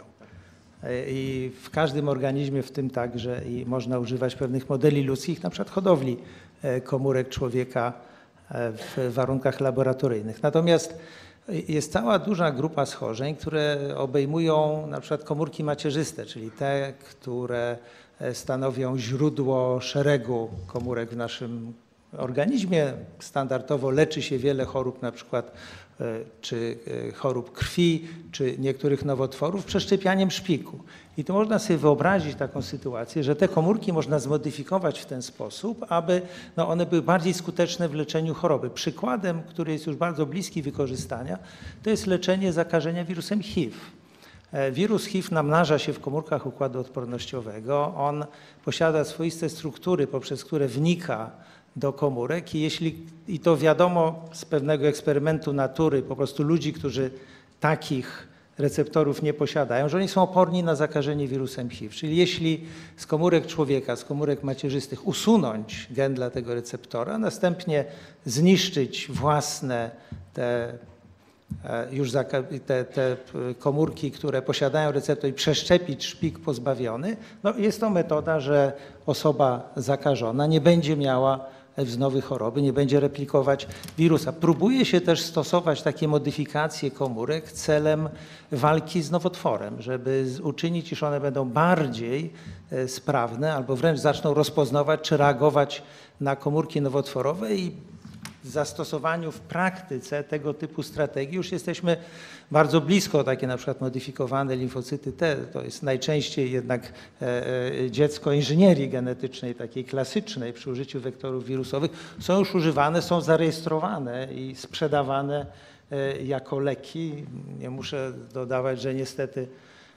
I w każdym organizmie, w tym także, i można używać pewnych modeli ludzkich, na przykład hodowli komórek człowieka w warunkach laboratoryjnych. Natomiast jest cała duża grupa schorzeń, które obejmują na przykład komórki macierzyste, czyli te, które stanowią źródło szeregu komórek w naszym organizmie. Standardowo leczy się wiele chorób, na przykład czy chorób krwi, czy niektórych nowotworów przeszczepianiem szpiku. I tu można sobie wyobrazić taką sytuację, że te komórki można zmodyfikować w ten sposób, aby no, one były bardziej skuteczne w leczeniu choroby. Przykładem, który jest już bardzo bliski wykorzystania, to jest leczenie zakażenia wirusem H I V. Wirus H I V namnaża się w komórkach układu odpornościowego. On posiada swoiste struktury, poprzez które wnika do komórek i jeśli, i to wiadomo z pewnego eksperymentu natury, po prostu ludzi, którzy takich receptorów nie posiadają, że oni są oporni na zakażenie wirusem H I V. Czyli jeśli z komórek człowieka, z komórek macierzystych usunąć gen dla tego receptora, następnie zniszczyć własne te już te, te komórki, które posiadają receptor i przeszczepić szpik pozbawiony, no jest to metoda, że osoba zakażona nie będzie miała wznowy choroby, nie będzie replikować wirusa. Próbuje się też stosować takie modyfikacje komórek celem walki z nowotworem, żeby uczynić, iż one będą bardziej sprawne albo wręcz zaczną rozpoznawać czy reagować na komórki nowotworowe i w zastosowaniu w praktyce tego typu strategii już jesteśmy bardzo blisko, takie na przykład modyfikowane limfocyty T, to jest najczęściej jednak dziecko inżynierii genetycznej, takiej klasycznej przy użyciu wektorów wirusowych, są już używane, są zarejestrowane i sprzedawane jako leki. Nie muszę dodawać, że niestety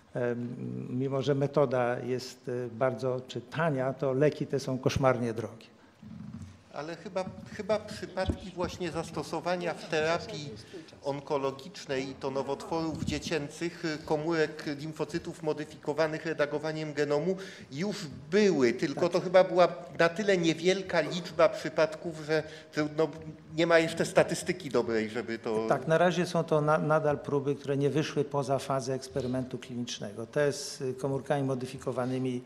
mimo, że metoda jest bardzo czy tania, to leki te są koszmarnie drogie. Ale chyba, chyba przypadki właśnie zastosowania w terapii onkologicznej i to nowotworów dziecięcych komórek limfocytów modyfikowanych redagowaniem genomu już były, tylko tak. To chyba była na tyle niewielka liczba przypadków, że trudno, nie ma jeszcze statystyki dobrej, żeby to... Tak, na razie są to na, nadal próby, które nie wyszły poza fazę eksperymentu klinicznego. Te z komórkami modyfikowanymi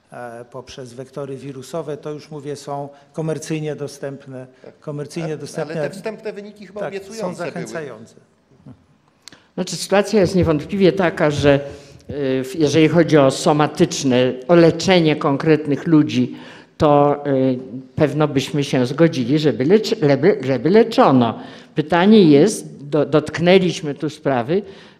poprzez wektory wirusowe, to już mówię, są komercyjnie dostępne. Komercyjnie A, dostępne. Ale te wstępne wyniki chyba tak, obiecujące są zachęcające. Były. Znaczy sytuacja jest niewątpliwie taka, że jeżeli chodzi o somatyczne, o leczenie konkretnych ludzi, to pewno byśmy się zgodzili, żeby, lecz, żeby, żeby leczono. Pytanie jest, do, dotknęliśmy tu sprawy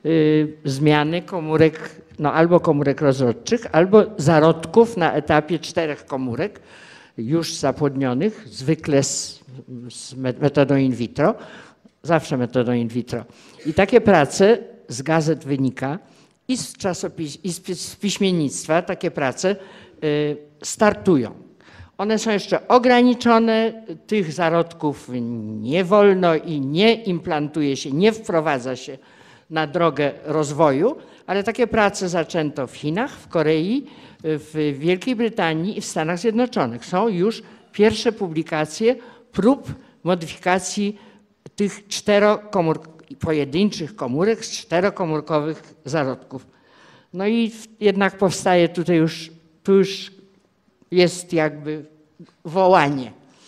y, zmiany komórek, no albo komórek rozrodczych, albo zarodków na etapie czterech komórek już zapłodnionych, zwykle z, z metodą in vitro, zawsze metodą in vitro. I takie prace z gazet wynika i z czasopis, i z piśmiennictwa, takie prace y, startują. One są jeszcze ograniczone, tych zarodków nie wolno i nie implantuje się, nie wprowadza się na drogę rozwoju, ale takie prace zaczęto w Chinach, w Korei, w Wielkiej Brytanii i w Stanach Zjednoczonych. Są już pierwsze publikacje prób modyfikacji tych czterokomórk, pojedynczych komórek z czterokomórkowych zarodków. No i jednak powstaje tutaj już, tu już jest jakby wołanie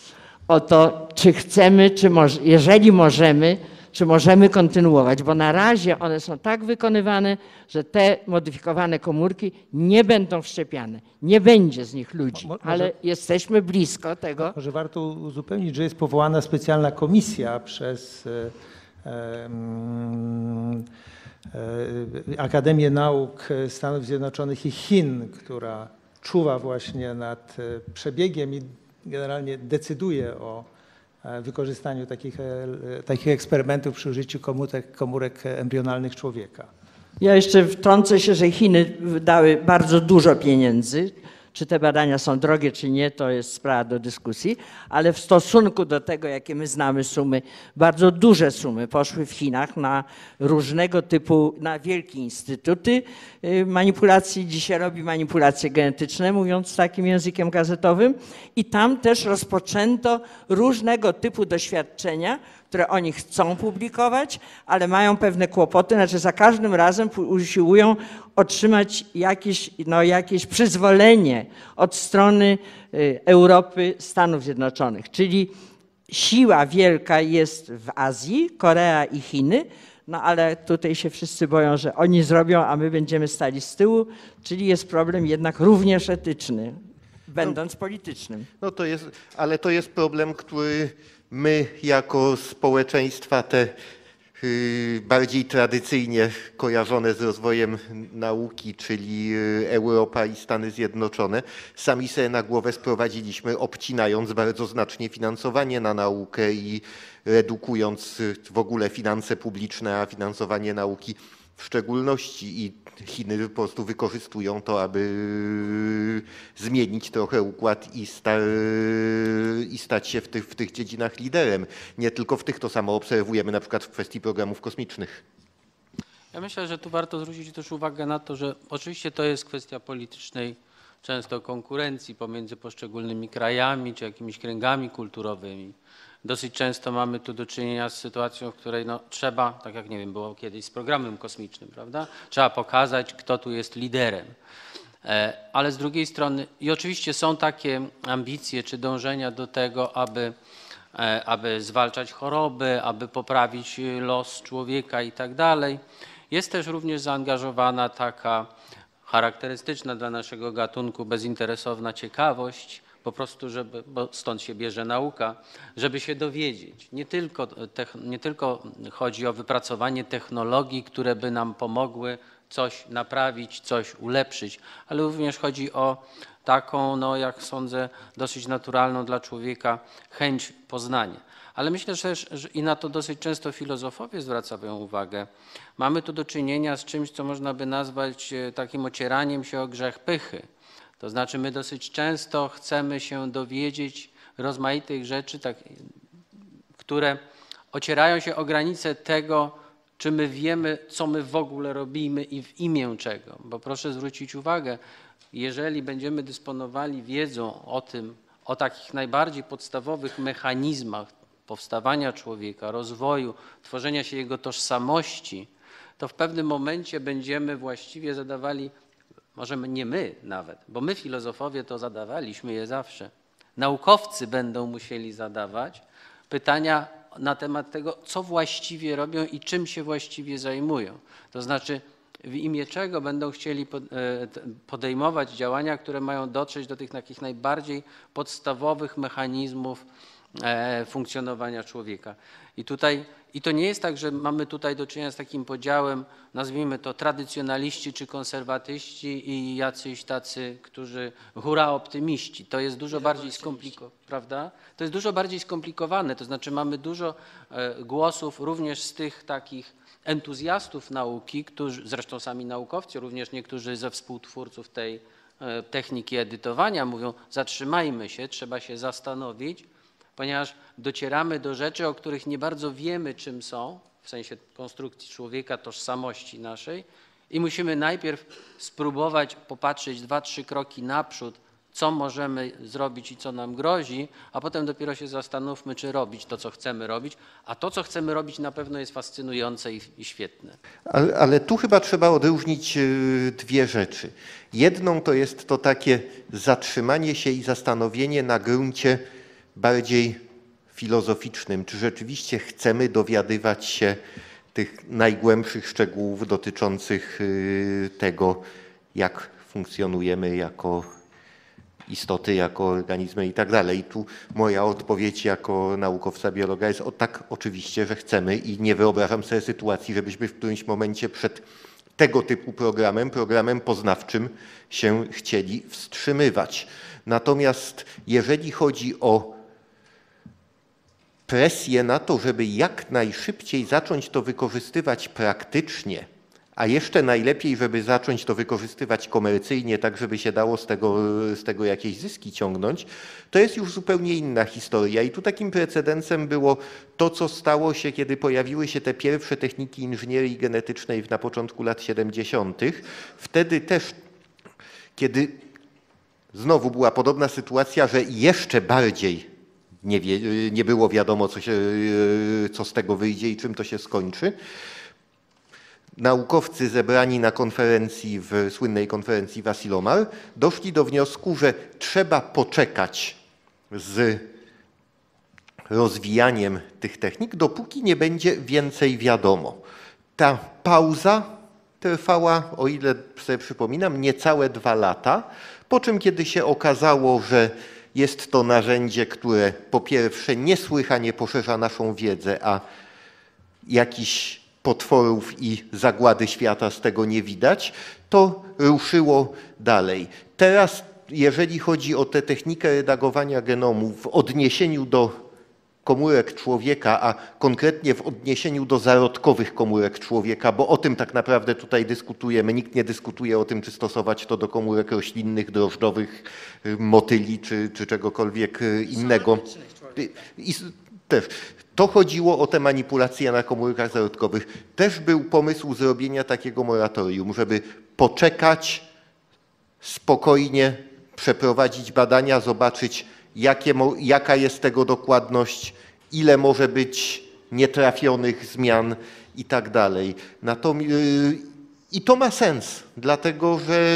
o to, czy chcemy, czy może, jeżeli możemy, czy możemy kontynuować, bo na razie one są tak wykonywane, że te modyfikowane komórki nie będą wszczepiane. Nie będzie z nich ludzi, Mo, może, ale jesteśmy blisko tego. Może warto uzupełnić, że jest powołana specjalna komisja przez e, e, e, Akademię Nauk Stanów Zjednoczonych i Chin, która czuwa właśnie nad przebiegiem i generalnie decyduje o wykorzystaniu takich, takich eksperymentów przy użyciu komórek, komórek embrionalnych człowieka. Ja jeszcze wtrącę się, że Chiny wydały bardzo dużo pieniędzy. Czy te badania są drogie, czy nie, to jest sprawa do dyskusji, ale w stosunku do tego, jakie my znamy sumy, bardzo duże sumy poszły w Chinach na różnego typu, na wielkie instytuty manipulacji. Dzisiaj robi manipulacje genetyczne, mówiąc takim językiem gazetowym. I tam też rozpoczęto różnego typu doświadczenia, które oni chcą publikować, ale mają pewne kłopoty, znaczy za każdym razem usiłują otrzymać jakieś, no, jakieś przyzwolenie od strony Europy, Stanów Zjednoczonych. Czyli siła wielka jest w Azji, Korea i Chiny, no ale tutaj się wszyscy boją, że oni zrobią, a my będziemy stali z tyłu, czyli jest problem jednak również etyczny, będąc no, politycznym. No to jest, ale to jest problem, który my jako społeczeństwa te y, bardziej tradycyjnie kojarzone z rozwojem nauki, czyli Europa i Stany Zjednoczone, sami sobie na głowę sprowadziliśmy, obcinając bardzo znacznie finansowanie na naukę i redukując w ogóle finanse publiczne, a finansowanie nauki w szczególności. I Chiny po prostu wykorzystują to, aby zmienić trochę układ i, sta, i stać się w tych, w tych dziedzinach liderem. Nie tylko w tych, to samo obserwujemy na przykład w kwestii programów kosmicznych. Ja myślę, że tu warto zwrócić też uwagę na to, że oczywiście to jest kwestia politycznej, często konkurencji pomiędzy poszczególnymi krajami czy jakimiś kręgami kulturowymi. Dosyć często mamy tu do czynienia z sytuacją, w której no, trzeba, tak jak nie wiem, było kiedyś z programem kosmicznym, prawda? Trzeba pokazać, kto tu jest liderem. Ale z drugiej strony, i oczywiście są takie ambicje czy dążenia do tego, aby, aby zwalczać choroby, aby poprawić los człowieka i tak dalej. Jest też również zaangażowana taka charakterystyczna dla naszego gatunku bezinteresowna ciekawość, po prostu, żeby, bo stąd się bierze nauka, żeby się dowiedzieć. Nie tylko, nie tylko chodzi o wypracowanie technologii, które by nam pomogły coś naprawić, coś ulepszyć, ale również chodzi o taką, no jak sądzę, dosyć naturalną dla człowieka chęć poznania. Ale myślę też, że i na to dosyć często filozofowie zwracają uwagę. Mamy tu do czynienia z czymś, co można by nazwać takim ocieraniem się o grzech pychy. To znaczy my dosyć często chcemy się dowiedzieć rozmaitych rzeczy, tak, które ocierają się o granice tego, czy my wiemy, co my w ogóle robimy i w imię czego. Bo proszę zwrócić uwagę, jeżeli będziemy dysponowali wiedzą o tym, o takich najbardziej podstawowych mechanizmach powstawania człowieka, rozwoju, tworzenia się jego tożsamości, to w pewnym momencie będziemy właściwie zadawali, może nie my nawet, bo my filozofowie to zadawaliśmy je zawsze, naukowcy będą musieli zadawać pytania na temat tego, co właściwie robią i czym się właściwie zajmują. To znaczy, w imię czego będą chcieli podejmować działania, które mają dotrzeć do tych takich najbardziej podstawowych mechanizmów funkcjonowania człowieka. I tutaj, i to nie jest tak, że mamy tutaj do czynienia z takim podziałem, nazwijmy to tradycjonaliści czy konserwatyści i jacyś tacy, którzy hura optymiści. To jest dużo bardziej skomplikowane, prawda? To jest dużo bardziej skomplikowane, to znaczy mamy dużo głosów również z tych takich entuzjastów nauki, którzy, zresztą sami naukowcy, również niektórzy ze współtwórców tej techniki edytowania mówią, zatrzymajmy się, trzeba się zastanowić, ponieważ docieramy do rzeczy, o których nie bardzo wiemy, czym są, w sensie konstrukcji człowieka, tożsamości naszej i musimy najpierw spróbować popatrzeć dwa, trzy kroki naprzód, co możemy zrobić i co nam grozi, a potem dopiero się zastanówmy, czy robić to, co chcemy robić, a to, co chcemy robić, na pewno jest fascynujące i, i świetne. Ale, ale tu chyba trzeba odróżnić dwie rzeczy. Jedną to jest to takie zatrzymanie się i zastanowienie na gruncie bardziej filozoficznym, czy rzeczywiście chcemy dowiadywać się tych najgłębszych szczegółów dotyczących tego, jak funkcjonujemy jako istoty, jako organizmy i tak dalej. I tu moja odpowiedź jako naukowca biologa jest o tak oczywiście, że chcemy i nie wyobrażam sobie sytuacji, żebyśmy w którymś momencie przed tego typu programem, programem poznawczym się chcieli wstrzymywać. Natomiast jeżeli chodzi o presję na to, żeby jak najszybciej zacząć to wykorzystywać praktycznie, a jeszcze najlepiej, żeby zacząć to wykorzystywać komercyjnie, tak żeby się dało z tego, z tego jakieś zyski ciągnąć, to jest już zupełnie inna historia. I tu takim precedensem było to, co stało się, kiedy pojawiły się te pierwsze techniki inżynierii genetycznej na początku lat siedemdziesiątych. Wtedy też, kiedy znowu była podobna sytuacja, że jeszcze bardziej nie, wie, nie było wiadomo, co, się, co z tego wyjdzie i czym to się skończy. Naukowcy zebrani na konferencji, w słynnej konferencji w Asilomar, doszli do wniosku, że trzeba poczekać z rozwijaniem tych technik, dopóki nie będzie więcej wiadomo. Ta pauza trwała, o ile sobie przypominam, niecałe dwa lata, po czym kiedy się okazało, że jest to narzędzie, które po pierwsze niesłychanie poszerza naszą wiedzę, a jakiś potworów i zagłady świata z tego nie widać, to ruszyło dalej. Teraz, jeżeli chodzi o tę technikę redagowania genomu w odniesieniu do komórek człowieka, a konkretnie w odniesieniu do zarodkowych komórek człowieka, bo o tym tak naprawdę tutaj dyskutujemy. Nikt nie dyskutuje o tym, czy stosować to do komórek roślinnych, drożdżowych, motyli, czy, czy czegokolwiek innego. I też. To chodziło o te manipulacje na komórkach zarodkowych. Też był pomysł zrobienia takiego moratorium, żeby poczekać, spokojnie przeprowadzić badania, zobaczyć, jakie, jaka jest tego dokładność, ile może być nietrafionych zmian i tak dalej. I to ma sens, dlatego że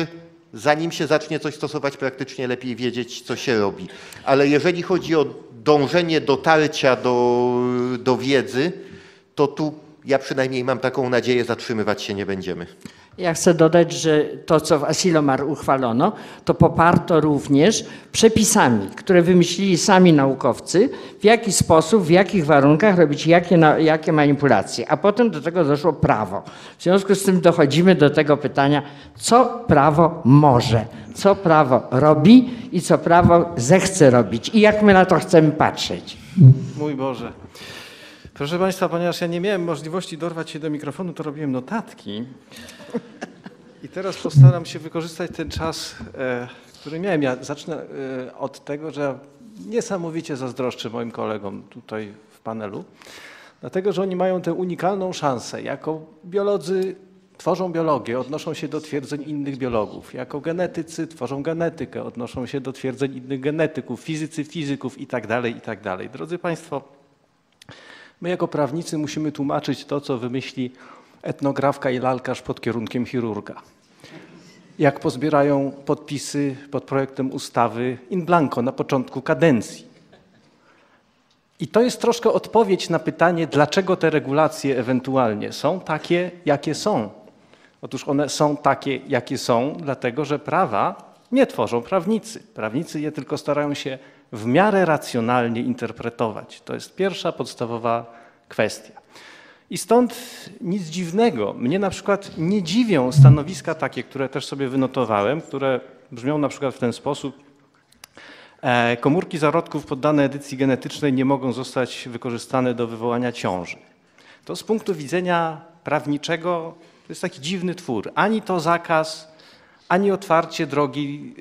zanim się zacznie coś stosować praktycznie, lepiej wiedzieć, co się robi. Ale jeżeli chodzi o dążenie dotarcia do, do wiedzy, to tu ja przynajmniej mam taką nadzieję, zatrzymywać się nie będziemy. Ja chcę dodać, że to, co w Asilomar uchwalono, to poparto również przepisami, które wymyślili sami naukowcy, w jaki sposób, w jakich warunkach robić jakie, jakie manipulacje. A potem do tego doszło prawo. W związku z tym dochodzimy do tego pytania, co prawo może, co prawo robi i co prawo zechce robić i jak my na to chcemy patrzeć. Mój Boże. Proszę Państwa, ponieważ ja nie miałem możliwości dorwać się do mikrofonu, to robiłem notatki. I teraz postaram się wykorzystać ten czas, e, który miałem. Ja zacznę e, od tego, że niesamowicie zazdroszczę moim kolegom tutaj w panelu, dlatego że oni mają tę unikalną szansę. Jako biolodzy tworzą biologię, odnoszą się do twierdzeń innych biologów. Jako genetycy tworzą genetykę, odnoszą się do twierdzeń innych genetyków, fizycy fizyków i tak dalej, i tak dalej. Drodzy Państwo, my jako prawnicy musimy tłumaczyć to, co wymyśli etnografka i lalkarz pod kierunkiem chirurga. Jak pozbierają podpisy pod projektem ustawy in blanco na początku kadencji. I to jest troszkę odpowiedź na pytanie, dlaczego te regulacje ewentualnie są takie, jakie są. Otóż one są takie, jakie są, dlatego że prawa nie tworzą prawnicy. Prawnicy je tylko starają się w miarę racjonalnie interpretować. To jest pierwsza podstawowa kwestia. I stąd nic dziwnego. Mnie na przykład nie dziwią stanowiska takie, które też sobie wynotowałem, które brzmią na przykład w ten sposób. Komórki zarodków poddane edycji genetycznej nie mogą zostać wykorzystane do wywołania ciąży. To z punktu widzenia prawniczego to jest taki dziwny twór. Ani to zakaz, ani otwarcie drogi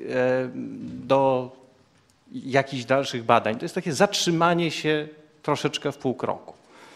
do jakichś dalszych badań. To jest takie zatrzymanie się troszeczkę w pół kroku.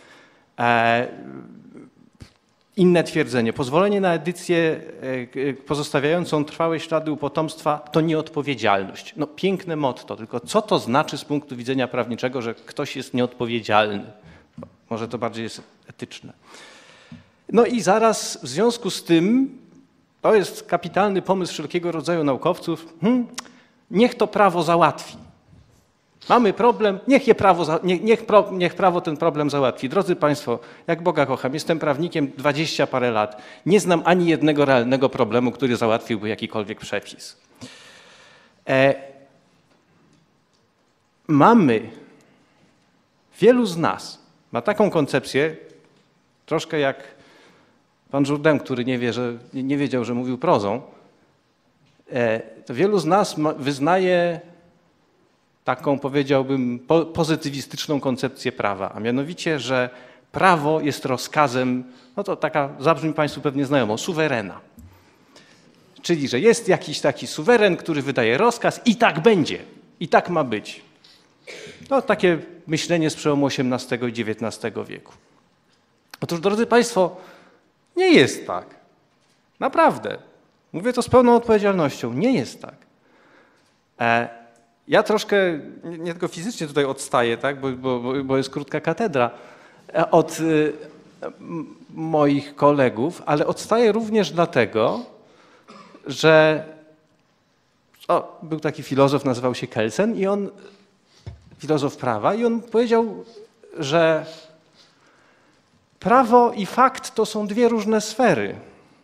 Inne twierdzenie. Pozwolenie na edycję pozostawiającą trwałe ślady u potomstwa to nieodpowiedzialność. No piękne motto, tylko co to znaczy z punktu widzenia prawniczego, że ktoś jest nieodpowiedzialny? Może to bardziej jest etyczne. No i zaraz w związku z tym, to jest kapitalny pomysł wszelkiego rodzaju naukowców, hmm, niech to prawo załatwi. Mamy problem, niech, je prawo, niech, niech, pro, niech prawo ten problem załatwi. Drodzy Państwo, jak Boga kocham, jestem prawnikiem dwadzieścia parę lat. Nie znam ani jednego realnego problemu, który załatwiłby jakikolwiek przepis. E, mamy, wielu z nas ma taką koncepcję, troszkę jak pan Jourdain, który nie, wie, że, nie wiedział, że mówił prozą, e, to wielu z nas ma, wyznaje taką, powiedziałbym, po, pozytywistyczną koncepcję prawa, a mianowicie, że prawo jest rozkazem, no to taka, zabrzmi Państwu pewnie znajomo, suwerena. Czyli, że jest jakiś taki suweren, który wydaje rozkaz i tak będzie, i tak ma być. To takie myślenie z przełomu osiemnastego i dziewiętnastego wieku. Otóż, drodzy Państwo, nie jest tak. Naprawdę. Mówię to z pełną odpowiedzialnością. Nie jest tak. E, Ja troszkę, nie tylko fizycznie tutaj odstaję, tak, bo, bo, bo jest krótka katedra, od y, moich kolegów, ale odstaję również dlatego, że o, był taki filozof, nazywał się Kelsen i on, filozof prawa, i on powiedział, że prawo i fakt to są dwie różne sfery.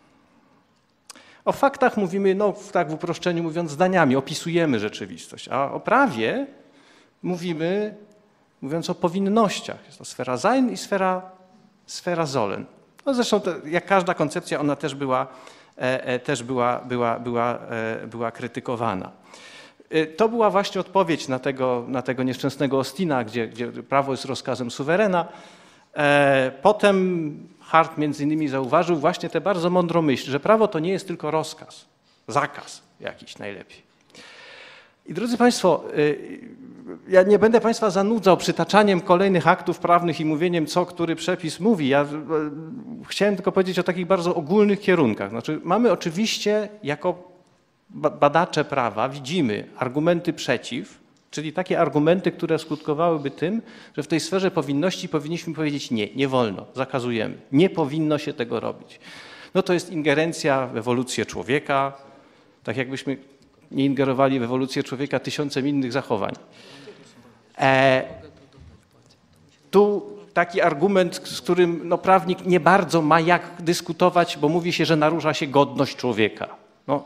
O faktach mówimy, no tak w uproszczeniu mówiąc, zdaniami, opisujemy rzeczywistość, a o prawie mówimy, mówiąc o powinnościach. Jest to sfera sein i sfera, sfera sollen. No zresztą to, jak każda koncepcja, ona też była, e, e, też była, była, była, e, była krytykowana. E, to była właśnie odpowiedź na tego, na tego nieszczęsnego Austina, gdzie, gdzie prawo jest rozkazem suwerena. E, potem Hart między innymi zauważył właśnie tę bardzo mądrą myśl, że prawo to nie jest tylko rozkaz, zakaz jakiś najlepiej. I drodzy Państwo, ja nie będę Państwa zanudzał przytaczaniem kolejnych aktów prawnych i mówieniem, co który przepis mówi. Ja chciałem tylko powiedzieć o takich bardzo ogólnych kierunkach. Znaczy, mamy oczywiście jako badacze prawa, widzimy argumenty przeciw, czyli takie argumenty, które skutkowałyby tym, że w tej sferze powinności powinniśmy powiedzieć nie, nie wolno, zakazujemy, nie powinno się tego robić. No to jest ingerencja w ewolucję człowieka, Tak jakbyśmy nie ingerowali w ewolucję człowieka tysiącem innych zachowań. E, tu taki argument, z którym no, prawnik nie bardzo ma jak dyskutować, bo mówi się, że narusza się godność człowieka. No,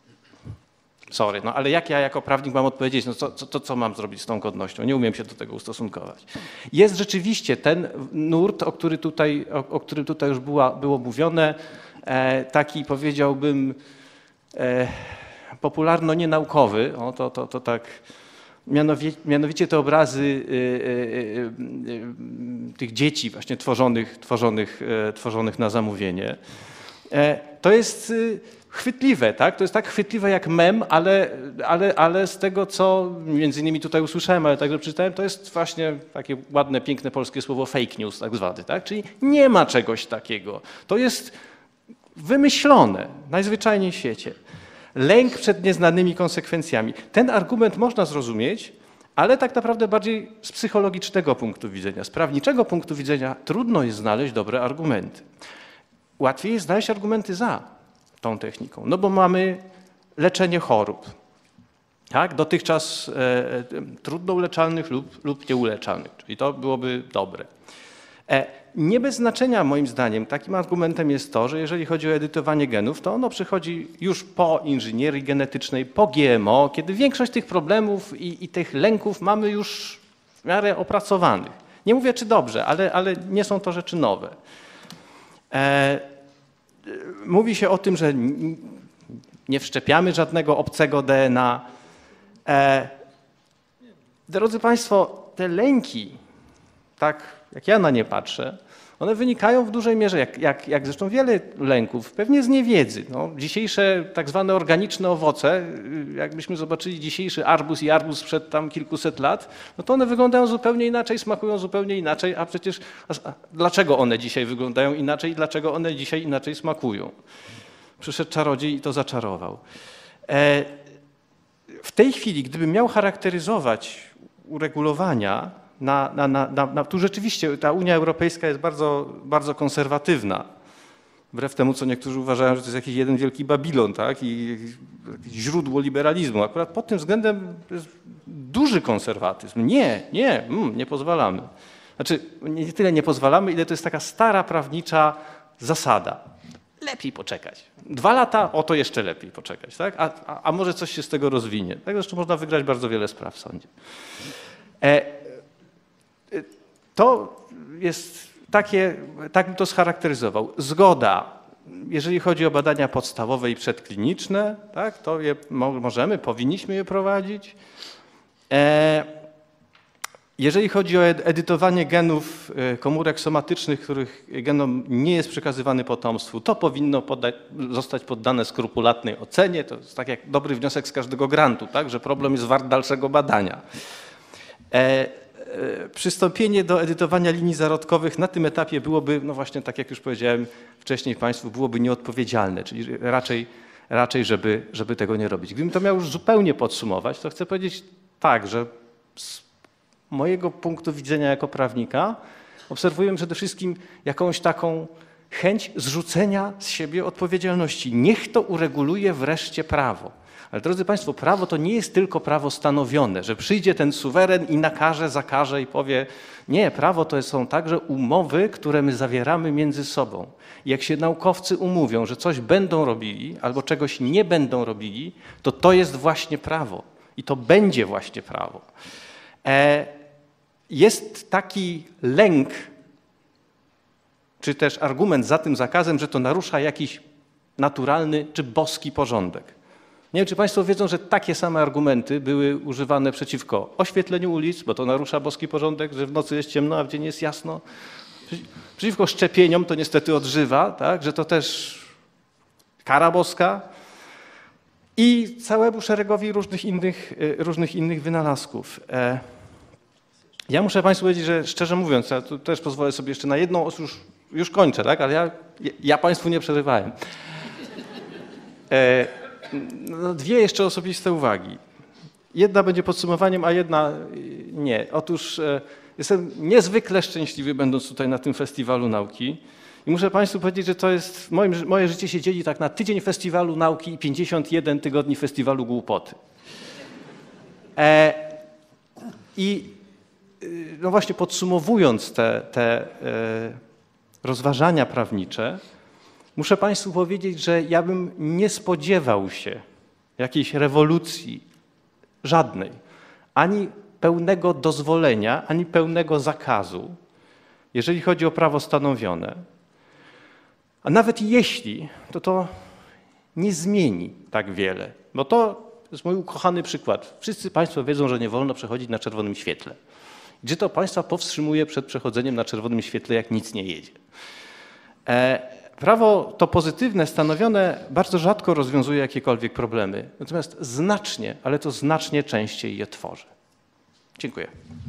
sorry, no ale jak ja jako prawnik mam odpowiedzieć, no co, co, to co mam zrobić z tą godnością? Nie umiem się do tego ustosunkować. Jest rzeczywiście ten nurt, o, który tutaj, o, o którym tutaj już była, było mówione, e, taki powiedziałbym e, popularno-nienaukowy, o, to, to, to tak, mianowicie, mianowicie te obrazy y, y, y, y, tych dzieci właśnie tworzonych, tworzonych, y, tworzonych na zamówienie. E, to jest y, chwytliwe, tak? To jest tak chwytliwe jak mem, ale, ale, ale z tego, co między innymi tutaj usłyszałem, ale także przeczytałem, to jest właśnie takie ładne, piękne polskie słowo fake news tak zwany, tak? Czyli nie ma czegoś takiego. To jest wymyślone najzwyczajniej w świecie. Lęk przed nieznanymi konsekwencjami. Ten argument można zrozumieć, ale tak naprawdę bardziej z psychologicznego punktu widzenia. Z prawniczego punktu widzenia trudno jest znaleźć dobre argumenty. Łatwiej jest znaleźć argumenty za tą techniką, no bo mamy leczenie chorób. Tak? Dotychczas e, e, trudno uleczalnych lub, lub nieuleczalnych, czyli to byłoby dobre. E, nie bez znaczenia moim zdaniem takim argumentem jest to, że jeżeli chodzi o edytowanie genów, to ono przychodzi już po inżynierii genetycznej, po G M O, kiedy większość tych problemów i, i tych lęków mamy już w miarę opracowanych. Nie mówię czy dobrze, ale, ale nie są to rzeczy nowe. E, mówi się o tym, że nie wszczepiamy żadnego obcego D N A. E, drodzy Państwo, te lęki, tak jak ja na nie patrzę, one wynikają w dużej mierze, jak, jak, jak zresztą wiele lęków, pewnie z niewiedzy. No, dzisiejsze tak zwane organiczne owoce, jakbyśmy zobaczyli dzisiejszy arbuz i arbuz sprzed tam kilkuset lat, no to one wyglądają zupełnie inaczej, smakują zupełnie inaczej, a przecież a dlaczego one dzisiaj wyglądają inaczej i dlaczego one dzisiaj inaczej smakują? Przyszedł czarodziej i to zaczarował. E, w tej chwili, gdybym miał charakteryzować uregulowania, Na, na, na, na, tu rzeczywiście ta Unia Europejska jest bardzo, bardzo konserwatywna. Wbrew temu, co niektórzy uważają, że to jest jakiś jeden wielki Babilon, tak? I jakieś źródło liberalizmu. Akurat pod tym względem jest duży konserwatyzm. Nie, nie, mm, nie pozwalamy. Znaczy, nie tyle nie pozwalamy, ile to jest taka stara prawnicza zasada. Lepiej poczekać. Dwa lata, o to jeszcze lepiej poczekać, tak? A, a, a może coś się z tego rozwinie. Tak zresztą można wygrać bardzo wiele spraw w sądzie. E, To jest takie, tak bym to scharakteryzował. Zgoda, jeżeli chodzi o badania podstawowe i przedkliniczne, tak, to je możemy, powinniśmy je prowadzić. E, jeżeli chodzi o edytowanie genów komórek somatycznych, których genom nie jest przekazywany potomstwu, to powinno poda- zostać poddane skrupulatnej ocenie. To jest tak jak dobry wniosek z każdego grantu, tak, że problem jest wart dalszego badania. E, Przystąpienie do edytowania linii zarodkowych na tym etapie byłoby, no właśnie tak jak już powiedziałem wcześniej Państwu, byłoby nieodpowiedzialne, czyli raczej, raczej żeby, żeby tego nie robić. Gdybym to miał już zupełnie podsumować, to chcę powiedzieć tak, że z mojego punktu widzenia jako prawnika obserwuję przede wszystkim jakąś taką chęć zrzucenia z siebie odpowiedzialności. Niech to ureguluje wreszcie prawo. Ale drodzy Państwo, prawo to nie jest tylko prawo stanowione, że przyjdzie ten suweren i nakaże, zakaże i powie nie, prawo to są także umowy, które my zawieramy między sobą. I jak się naukowcy umówią, że coś będą robili albo czegoś nie będą robili, to to jest właśnie prawo i to będzie właśnie prawo. E, jest taki lęk, czy też argument za tym zakazem, że to narusza jakiś naturalny czy boski porządek. Nie wiem, czy Państwo wiedzą, że takie same argumenty były używane przeciwko oświetleniu ulic, bo to narusza boski porządek, że w nocy jest ciemno, a w dzień jest jasno. Przeciwko szczepieniom to niestety odżywa, tak, że to też kara boska i całemu szeregowi różnych innych, różnych innych wynalazków. Ja muszę Państwu powiedzieć, że szczerze mówiąc, ja tu też pozwolę sobie jeszcze na jedną, już, już kończę, tak, ale ja, ja Państwu nie przerywałem. No, dwie jeszcze osobiste uwagi. Jedna będzie podsumowaniem, a jedna nie. Otóż e, jestem niezwykle szczęśliwy, będąc tutaj na tym festiwalu nauki I muszę Państwu powiedzieć, że to jest, moim, moje życie się dzieli tak na tydzień Festiwalu Nauki i pięćdziesiąt jeden tygodni Festiwalu Głupoty. E, I no właśnie podsumowując te, te e, rozważania prawnicze, muszę Państwu powiedzieć, że ja bym nie spodziewał się jakiejś rewolucji, żadnej, ani pełnego dozwolenia, ani pełnego zakazu, jeżeli chodzi o prawo stanowione. A nawet jeśli, to to nie zmieni tak wiele, bo to jest mój ukochany przykład. Wszyscy Państwo wiedzą, że nie wolno przechodzić na czerwonym świetle. Gdzie to Państwa powstrzymuje przed przechodzeniem na czerwonym świetle, jak nic nie jedzie? E, prawo to pozytywne, stanowione bardzo rzadko rozwiązuje jakiekolwiek problemy, natomiast znacznie, ale to znacznie częściej je tworzy. Dziękuję.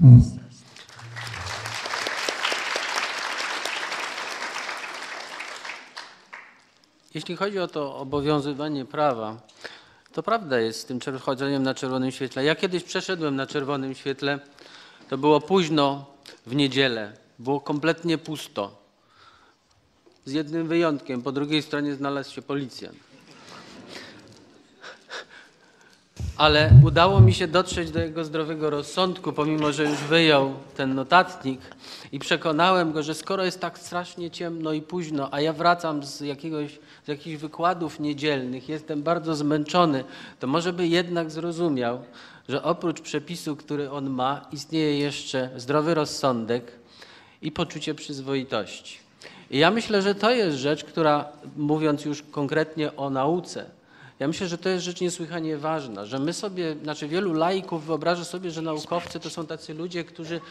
Jeśli chodzi o to obowiązywanie prawa, to prawda jest z tym chodzeniem na czerwonym świetle. Ja kiedyś przeszedłem na czerwonym świetle, to było późno w niedzielę, było kompletnie pusto. Z jednym wyjątkiem, po drugiej stronie znalazł się policjant. Ale udało mi się dotrzeć do jego zdrowego rozsądku, pomimo że już wyjął ten notatnik i przekonałem go, że skoro jest tak strasznie ciemno i późno, a ja wracam z, jakiegoś, z jakichś wykładów niedzielnych, jestem bardzo zmęczony, to może by jednak zrozumiał, że oprócz przepisu, który on ma, istnieje jeszcze zdrowy rozsądek i poczucie przyzwoitości. I ja myślę, że to jest rzecz, która, mówiąc już konkretnie o nauce, ja myślę, że to jest rzecz niesłychanie ważna, że my sobie, znaczy wielu laików wyobraża sobie, że naukowcy to są tacy ludzie, którzy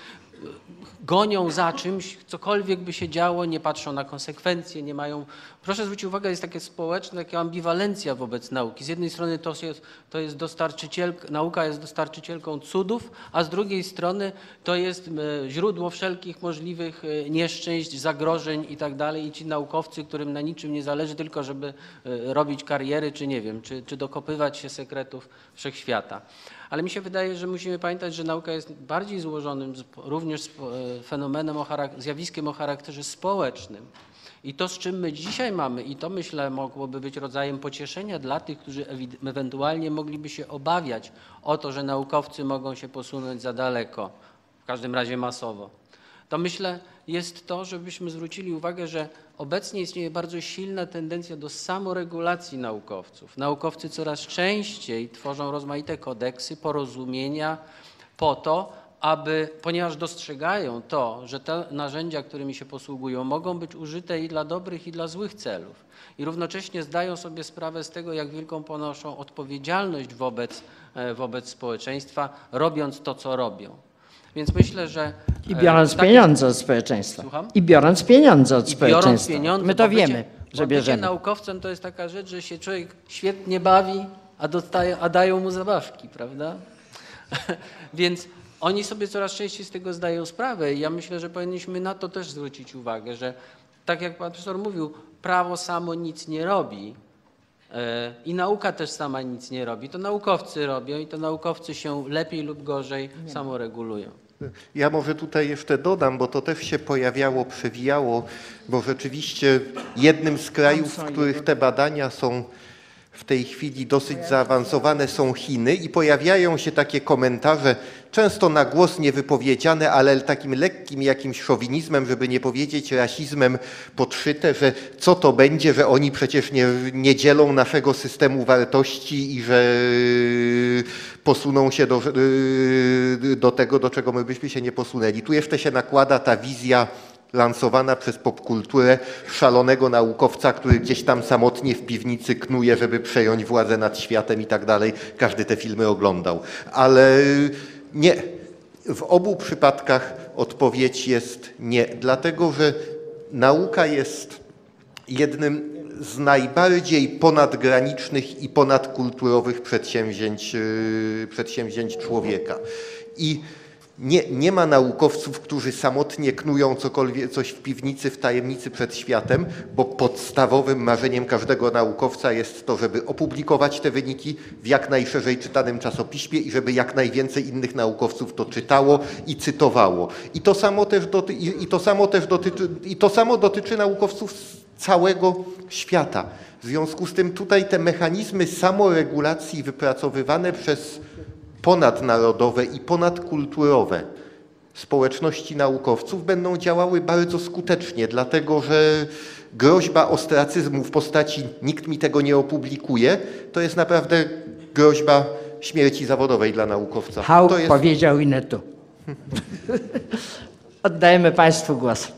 gonią za czymś, cokolwiek by się działo, nie patrzą na konsekwencje, nie mają... Proszę zwrócić uwagę, jest takie społeczne, taka ambiwalencja wobec nauki. Z jednej strony to jest, to jest dostarczycielka, nauka jest dostarczycielką cudów, a z drugiej strony to jest źródło wszelkich możliwych nieszczęść, zagrożeń i tak dalej. I ci naukowcy, którym na niczym nie zależy, tylko żeby robić kariery, czy nie wiem, czy, czy dokopywać się sekretów wszechświata. Ale mi się wydaje, że musimy pamiętać, że nauka jest bardziej złożonym również fenomenem, o zjawiskiem o charakterze społecznym. I to, z czym my dzisiaj mamy, i to myślę mogłoby być rodzajem pocieszenia dla tych, którzy ewentualnie mogliby się obawiać o to, że naukowcy mogą się posunąć za daleko, w każdym razie masowo. To myślę jest to, żebyśmy zwrócili uwagę, że obecnie istnieje bardzo silna tendencja do samoregulacji naukowców. Naukowcy coraz częściej tworzą rozmaite kodeksy, porozumienia po to, aby, ponieważ dostrzegają to, że te narzędzia, którymi się posługują, mogą być użyte i dla dobrych, i dla złych celów. I równocześnie zdają sobie sprawę z tego, jak wielką ponoszą odpowiedzialność wobec, wobec społeczeństwa, robiąc to, co robią. Więc myślę, że... I biorąc takie... pieniądze od społeczeństwa. Słucham? I biorąc pieniądze od I społeczeństwa. biorąc pieniądze, My to bycie, wiemy, że bierzemy. Bycie naukowcem to jest taka rzecz, że się człowiek świetnie bawi, a, dostaje, a dają mu zabawki, prawda? Więc oni sobie coraz częściej z tego zdają sprawę i ja myślę, że powinniśmy na to też zwrócić uwagę, że tak jak pan profesor mówił, prawo samo nic nie robi i nauka też sama nic nie robi. To naukowcy robią i to naukowcy się lepiej lub gorzej samoregulują. Ja może tutaj jeszcze dodam, bo to też się pojawiało, przewijało, bo rzeczywiście jednym z krajów, w których te badania są w tej chwili dosyć zaawansowane, są Chiny i pojawiają się takie komentarze, często na głos niewypowiedziane, ale takim lekkim jakimś szowinizmem, żeby nie powiedzieć rasizmem podszyte, że co to będzie, że oni przecież nie, nie dzielą naszego systemu wartości i że posuną się do, do tego, do czego my byśmy się nie posunęli. Tu jeszcze się nakłada ta wizja lansowana przez popkulturę szalonego naukowca, który gdzieś tam samotnie w piwnicy knuje, żeby przejąć władzę nad światem i tak dalej. Każdy te filmy oglądał. Ale nie. W obu przypadkach odpowiedź jest nie. Dlatego, że nauka jest jednym z najbardziej ponadgranicznych i ponadkulturowych przedsięwzięć, przedsięwzięć człowieka. I Nie, nie ma naukowców, którzy samotnie knują cokolwiek, coś w piwnicy, w tajemnicy przed światem, bo podstawowym marzeniem każdego naukowca jest to, żeby opublikować te wyniki w jak najszerzej czytanym czasopiśmie i żeby jak najwięcej innych naukowców to czytało i cytowało. I to samo też, doty, i, i to samo też dotyczy, i to samo dotyczy naukowców z całego świata. W związku z tym tutaj te mechanizmy samoregulacji wypracowywane przez ponadnarodowe i ponadkulturowe społeczności naukowców będą działały bardzo skutecznie, dlatego że groźba ostracyzmu w postaci nikt mi tego nie opublikuje, to jest naprawdę groźba śmierci zawodowej dla naukowca. Hauck to jest... powiedział i nie tu. Oddajemy Państwu głos.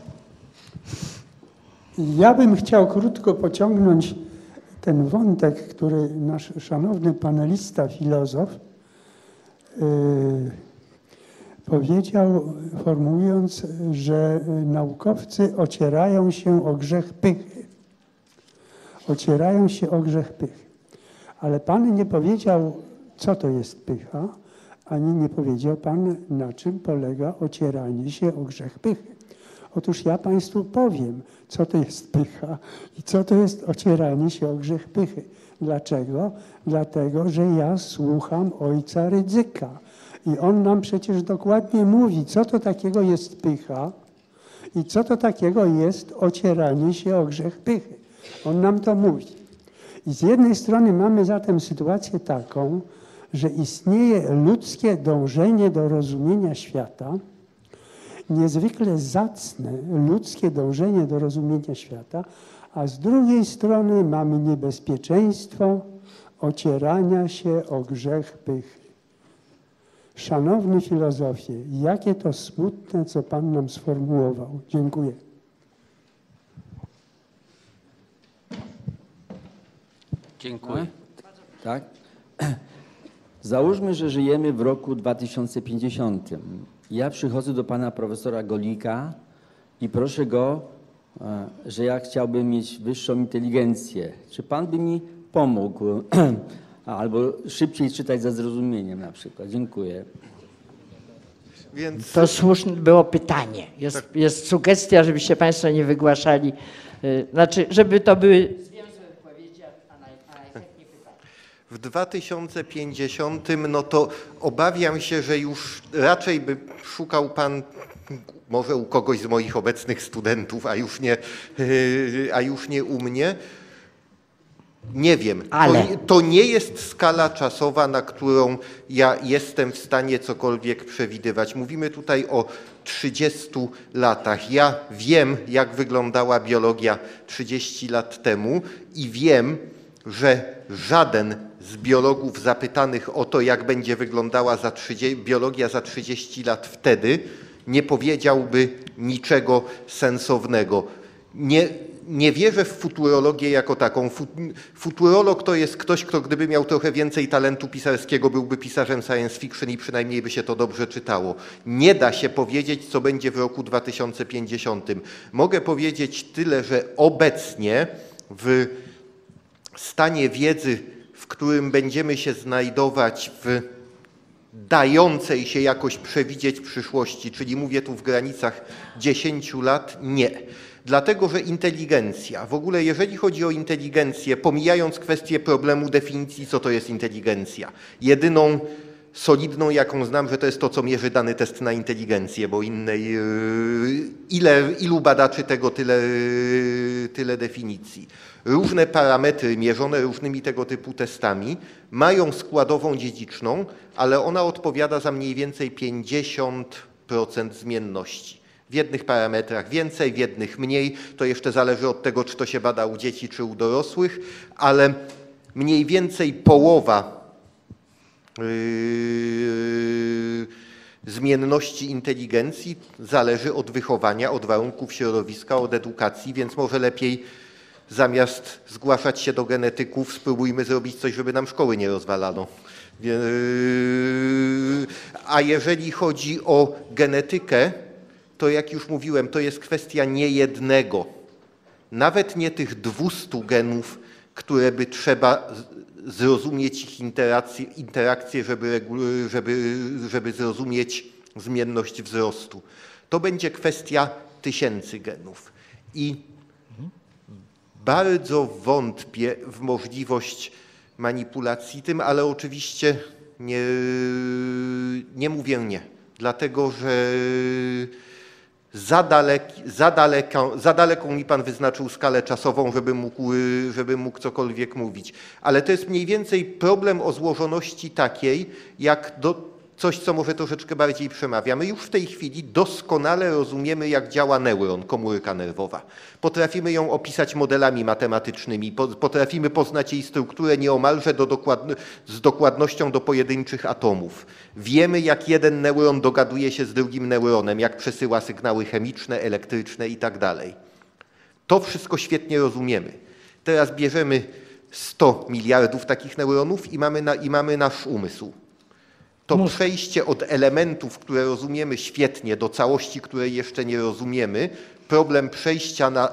Ja bym chciał krótko pociągnąć ten wątek, który nasz szanowny panelista, filozof, Yy, powiedział, formułując, że naukowcy ocierają się o grzech pychy. Ocierają się o grzech pychy. Ale Pan nie powiedział, co to jest pycha, ani nie powiedział Pan, na czym polega ocieranie się o grzech pychy. Otóż ja Państwu powiem, co to jest pycha i co to jest ocieranie się o grzech pychy. Dlaczego? Dlatego, że ja słucham ojca Rydzyka i on nam przecież dokładnie mówi, co to takiego jest pycha i co to takiego jest ocieranie się o grzech pychy. On nam to mówi. I z jednej strony mamy zatem sytuację taką, że istnieje ludzkie dążenie do rozumienia świata, niezwykle zacne ludzkie dążenie do rozumienia świata, a z drugiej strony mamy niebezpieczeństwo ocierania się o grzech pychy. Szanowny filozofie, jakie to smutne, co Pan nam sformułował. Dziękuję. Dziękuję. Tak? Załóżmy, że żyjemy w roku dwa tysiące pięćdziesiątym. Ja przychodzę do pana profesora Golika i proszę go, że ja chciałbym mieć wyższą inteligencję. Czy pan by mi pomógł? Albo szybciej czytać ze zrozumieniem na przykład. Dziękuję. Więc... To słuszne było pytanie. Jest, tak. jest sugestia, żebyście Państwo nie wygłaszali. Znaczy, żeby to były zwięzłe wypowiedzi, a najchętniej pytania. W dwa tysiące pięćdziesiątym no to obawiam się, że już raczej by szukał Pan może u kogoś z moich obecnych studentów, a już nie, a już nie u mnie. Nie wiem. Ale... To, to nie jest skala czasowa, na którą ja jestem w stanie cokolwiek przewidywać. Mówimy tutaj o trzydziestu latach. Ja wiem, jak wyglądała biologia trzydzieści lat temu i wiem, że żaden z biologów zapytanych o to, jak będzie wyglądała za trzydzieści, biologia za trzydzieści lat wtedy, nie powiedziałby niczego sensownego. Nie, nie wierzę w futurologię jako taką. Futurolog to jest ktoś, kto gdyby miał trochę więcej talentu pisarskiego, byłby pisarzem science fiction i przynajmniej by się to dobrze czytało. Nie da się powiedzieć, co będzie w roku dwa tysiące pięćdziesiątym. Mogę powiedzieć tyle, że obecnie w stanie wiedzy, w którym będziemy się znajdować w dającej się jakoś przewidzieć przyszłości, czyli mówię tu w granicach dziesięciu lat, nie. Dlatego, że inteligencja, w ogóle jeżeli chodzi o inteligencję, pomijając kwestię problemu definicji, co to jest inteligencja, jedyną solidną, jaką znam, że to jest to, co mierzy dany test na inteligencję, bo innej, ile, ilu badaczy tego, tyle, tyle definicji. Różne parametry mierzone różnymi tego typu testami mają składową dziedziczną, ale ona odpowiada za mniej więcej pięćdziesiąt procent zmienności. W jednych parametrach więcej, w jednych mniej. To jeszcze zależy od tego, czy to się bada u dzieci, czy u dorosłych, ale mniej więcej połowa yy, zmienności inteligencji zależy od wychowania, od warunków środowiska, od edukacji, więc może lepiej zamiast zgłaszać się do genetyków, spróbujmy zrobić coś, żeby nam szkoły nie rozwalano. A jeżeli chodzi o genetykę, to jak już mówiłem, to jest kwestia niejednego, nawet nie tych dwustu genów, które by trzeba zrozumieć ich interakcje, interakcje żeby, żeby, żeby zrozumieć zmienność wzrostu. To będzie kwestia tysięcy genów. I bardzo wątpię w możliwość manipulacji tym, ale oczywiście nie, nie mówię nie, dlatego że za, daleki, za, daleko, za daleką mi Pan wyznaczył skalę czasową, żeby mógł, żeby mógł cokolwiek mówić. Ale to jest mniej więcej problem o złożoności takiej, jak do, coś, co może troszeczkę bardziej przemawia. My już w tej chwili doskonale rozumiemy, jak działa neuron, komórka nerwowa. Potrafimy ją opisać modelami matematycznymi, potrafimy poznać jej strukturę nieomalże do dokładno, z dokładnością do pojedynczych atomów. Wiemy, jak jeden neuron dogaduje się z drugim neuronem, jak przesyła sygnały chemiczne, elektryczne i tak dalej. To wszystko świetnie rozumiemy. Teraz bierzemy sto miliardów takich neuronów i mamy, na, i mamy nasz umysł. To przejście od elementów, które rozumiemy świetnie, do całości, której jeszcze nie rozumiemy, problem przejścia na,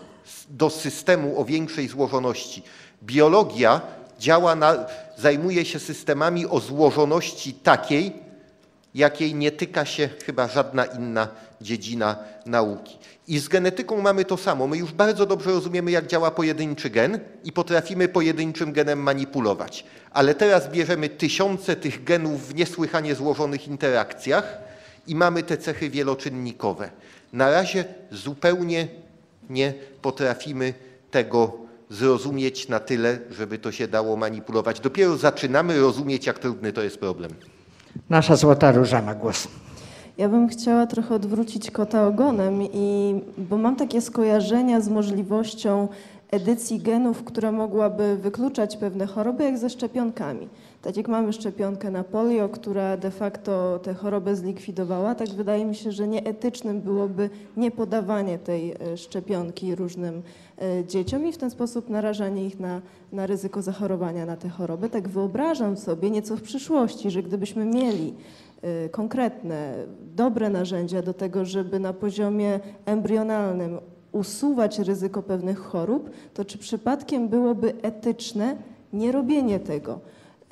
do systemu o większej złożoności. Biologia działa na, zajmuje się systemami o złożoności takiej, jakiej nie tyka się chyba żadna inna dziedzina nauki. I z genetyką mamy to samo. My już bardzo dobrze rozumiemy, jak działa pojedynczy gen i potrafimy pojedynczym genem manipulować. Ale teraz bierzemy tysiące tych genów w niesłychanie złożonych interakcjach i mamy te cechy wieloczynnikowe. Na razie zupełnie nie potrafimy tego zrozumieć na tyle, żeby to się dało manipulować. Dopiero zaczynamy rozumieć, jak trudny to jest problem. Nasza Złota Róża ma głos. Ja bym chciała trochę odwrócić kota ogonem, i, bo mam takie skojarzenia z możliwością edycji genów, która mogłaby wykluczać pewne choroby, jak ze szczepionkami. Tak jak mamy szczepionkę na polio, która de facto tę chorobę zlikwidowała, tak wydaje mi się, że nieetycznym byłoby niepodawanie tej szczepionki różnym dzieciom i w ten sposób narażanie ich na, na ryzyko zachorowania na tę chorobę. Tak wyobrażam sobie nieco w przyszłości, że gdybyśmy mieli konkretne, dobre narzędzia do tego, żeby na poziomie embrionalnym usuwać ryzyko pewnych chorób, to czy przypadkiem byłoby etyczne nie robienie tego?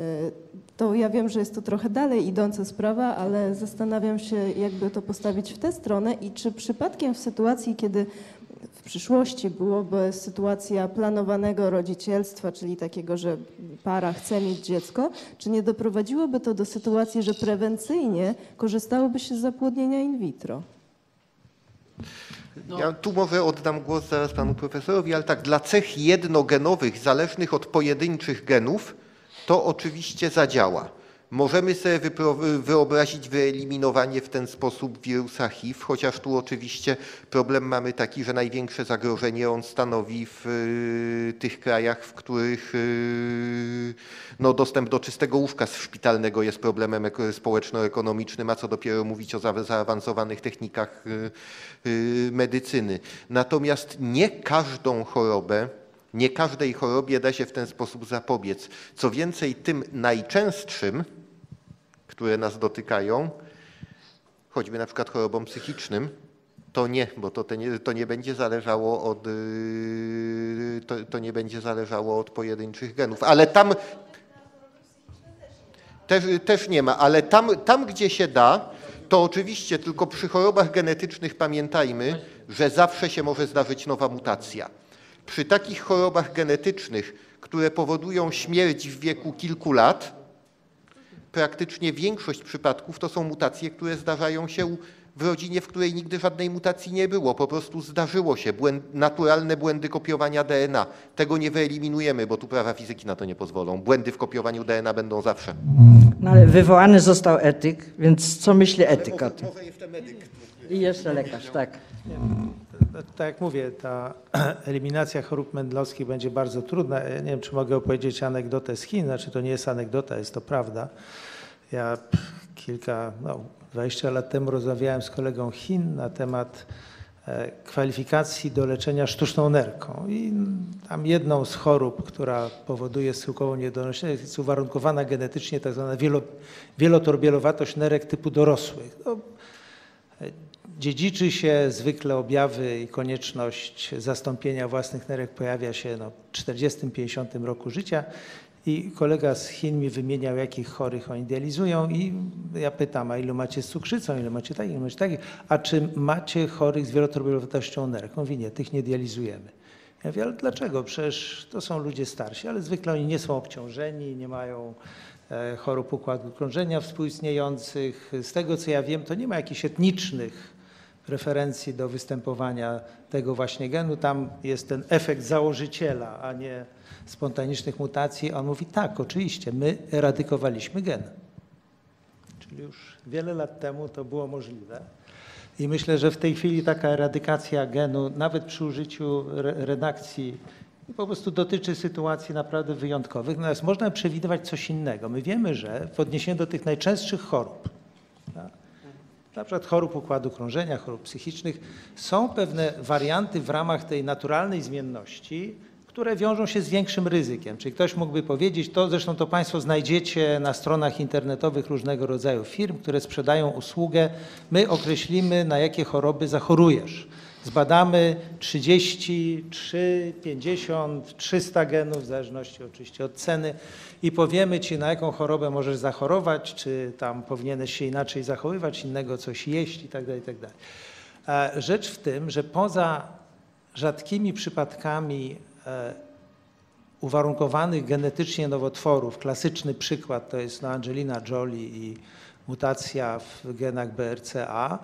To ja wiem, że jest to trochę dalej idąca sprawa, ale zastanawiam się, jakby to postawić w tę stronę i czy przypadkiem w sytuacji, kiedy w przyszłości byłoby sytuacja planowanego rodzicielstwa, czyli takiego, że para chce mieć dziecko, czy nie doprowadziłoby to do sytuacji, że prewencyjnie korzystałoby się z zapłodnienia in vitro? No. Ja tu może oddam głos zaraz panu profesorowi, ale tak, dla cech jednogenowych zależnych od pojedynczych genów to oczywiście zadziała. Możemy sobie wyobrazić wyeliminowanie w ten sposób wirusa H I V, chociaż tu oczywiście problem mamy taki, że największe zagrożenie on stanowi w tych krajach, w których no, dostęp do czystego łóżka szpitalnego jest problemem społeczno-ekonomicznym, a co dopiero mówić o zaawansowanych technikach medycyny. Natomiast nie każdą chorobę, nie każdej chorobie da się w ten sposób zapobiec. Co więcej, tym najczęstszym, które nas dotykają, choćby na przykład chorobom psychicznym, to nie, bo to, nie, to nie będzie zależało od, to, to nie będzie zależało od pojedynczych genów. Ale tam też, też nie ma, ale tam, tam, gdzie się da, to oczywiście tylko przy chorobach genetycznych pamiętajmy, że zawsze się może zdarzyć nowa mutacja. Przy takich chorobach genetycznych, które powodują śmierć w wieku kilku lat, praktycznie większość przypadków to są mutacje, które zdarzają się w rodzinie, w której nigdy żadnej mutacji nie było. Po prostu zdarzyło się błęd, naturalne błędy kopiowania D N A. Tego nie wyeliminujemy, bo tu prawa fizyki na to nie pozwolą. Błędy w kopiowaniu D N A będą zawsze. No ale wywołany został etyk, więc co myśli etyk o tym? Może jeszcze medyk. I jeszcze lekarz, tak. Tak jak mówię, ta eliminacja chorób mendlowskich będzie bardzo trudna. Ja nie wiem, czy mogę opowiedzieć anegdotę z Chin, znaczy to nie jest anegdota, jest to prawda. Ja kilka, no dwadzieścia lat temu rozmawiałem z kolegą Chin na temat kwalifikacji do leczenia sztuczną nerką i tam jedną z chorób, która powoduje schyłkową niedolność, jest uwarunkowana genetycznie tak zwana wielo, wielotorbielowatość nerek typu dorosłych. No, dziedziczy się zwykle objawy i konieczność zastąpienia własnych nerek pojawia się no, w czterdziestym pięćdziesiątym roku życia I kolega z Chin mi wymieniał, jakich chorych oni dializują i ja pytam, a ilu macie z cukrzycą, ilu macie takich, ilu macie takich, a czy macie chorych z wielotrobulowatością nerek? On mówi, nie, tych nie dializujemy. Ja mówię, ale dlaczego? Przecież to są ludzie starsi, ale zwykle oni nie są obciążeni, nie mają chorób układu krążenia współistniejących. Z tego, co ja wiem, to nie ma jakichś etnicznych preferencji do występowania tego właśnie genu. Tam jest ten efekt założyciela, a nie spontanicznych mutacji. On mówi, tak, oczywiście, my eradykowaliśmy gen. Czyli już wiele lat temu to było możliwe. I myślę, że w tej chwili taka eradykacja genu, nawet przy użyciu re redakcji, po prostu dotyczy sytuacji naprawdę wyjątkowych. Natomiast można przewidywać coś innego. My wiemy, że w odniesieniu do tych najczęstszych chorób, tak, na przykład chorób układu krążenia, chorób psychicznych, są pewne warianty w ramach tej naturalnej zmienności, które wiążą się z większym ryzykiem. Czyli ktoś mógłby powiedzieć, to zresztą to Państwo znajdziecie na stronach internetowych różnego rodzaju firm, które sprzedają usługę, my określimy, na jakie choroby zachorujesz. Zbadamy trzydzieści, trzy, pięćdziesiąt, trzysta genów, w zależności oczywiście od ceny i powiemy Ci, na jaką chorobę możesz zachorować, czy tam powinieneś się inaczej zachowywać, innego coś jeść i tak dalej, i tak dalej. Rzecz w tym, że poza rzadkimi przypadkami uwarunkowanych genetycznie nowotworów, klasyczny przykład to jest no Angelina Jolie i mutacja w genach B R C A,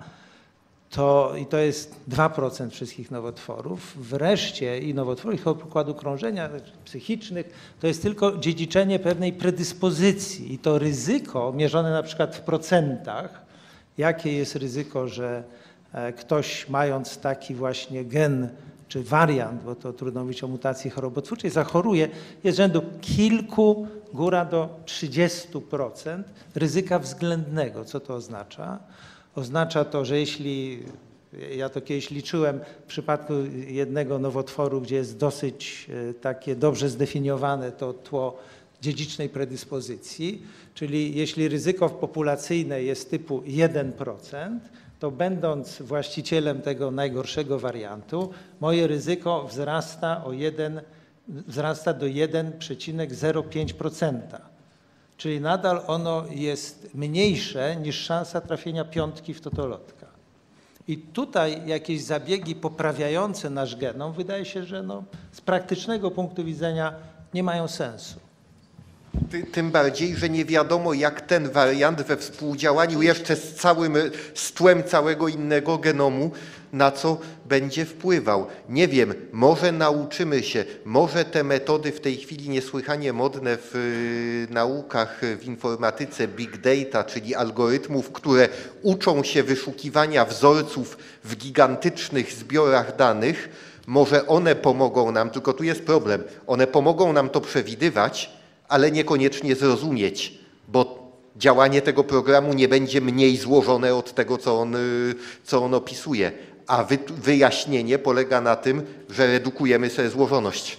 to, i to jest dwa procent wszystkich nowotworów. Wreszcie i nowotworów, i chorób układu krążenia psychicznych, to jest tylko dziedziczenie pewnej predyspozycji i to ryzyko mierzone na przykład w procentach, jakie jest ryzyko, że ktoś mając taki właśnie gen czy wariant, bo to trudno mówić o mutacji chorobotwórczej, zachoruje, jest rzędu kilku, góra do trzydziestu procent ryzyka względnego. Co to oznacza? Oznacza to, że jeśli, ja to kiedyś liczyłem, w przypadku jednego nowotworu, gdzie jest dosyć takie dobrze zdefiniowane to tło dziedzicznej predyspozycji, czyli jeśli ryzyko populacyjne jest typu jeden procent, to będąc właścicielem tego najgorszego wariantu, moje ryzyko wzrasta, o jeden, wzrasta do jeden przecinek zero pięć procent. Czyli nadal ono jest mniejsze niż szansa trafienia piątki w totolotka. I tutaj jakieś zabiegi poprawiające nasz genom, wydaje się, że no, z praktycznego punktu widzenia nie mają sensu. Tym bardziej, że nie wiadomo, jak ten wariant we współdziałaniu jeszcze z całym, z tłem całego innego genomu, na co będzie wpływał. Nie wiem, może nauczymy się, może te metody w tej chwili niesłychanie modne w naukach, w informatyce big data, czyli algorytmów, które uczą się wyszukiwania wzorców w gigantycznych zbiorach danych, może one pomogą nam, tylko tu jest problem, one pomogą nam to przewidywać, ale niekoniecznie zrozumieć, bo działanie tego programu nie będzie mniej złożone od tego, co on, co on opisuje. A wy, wyjaśnienie polega na tym, że redukujemy sobie złożoność.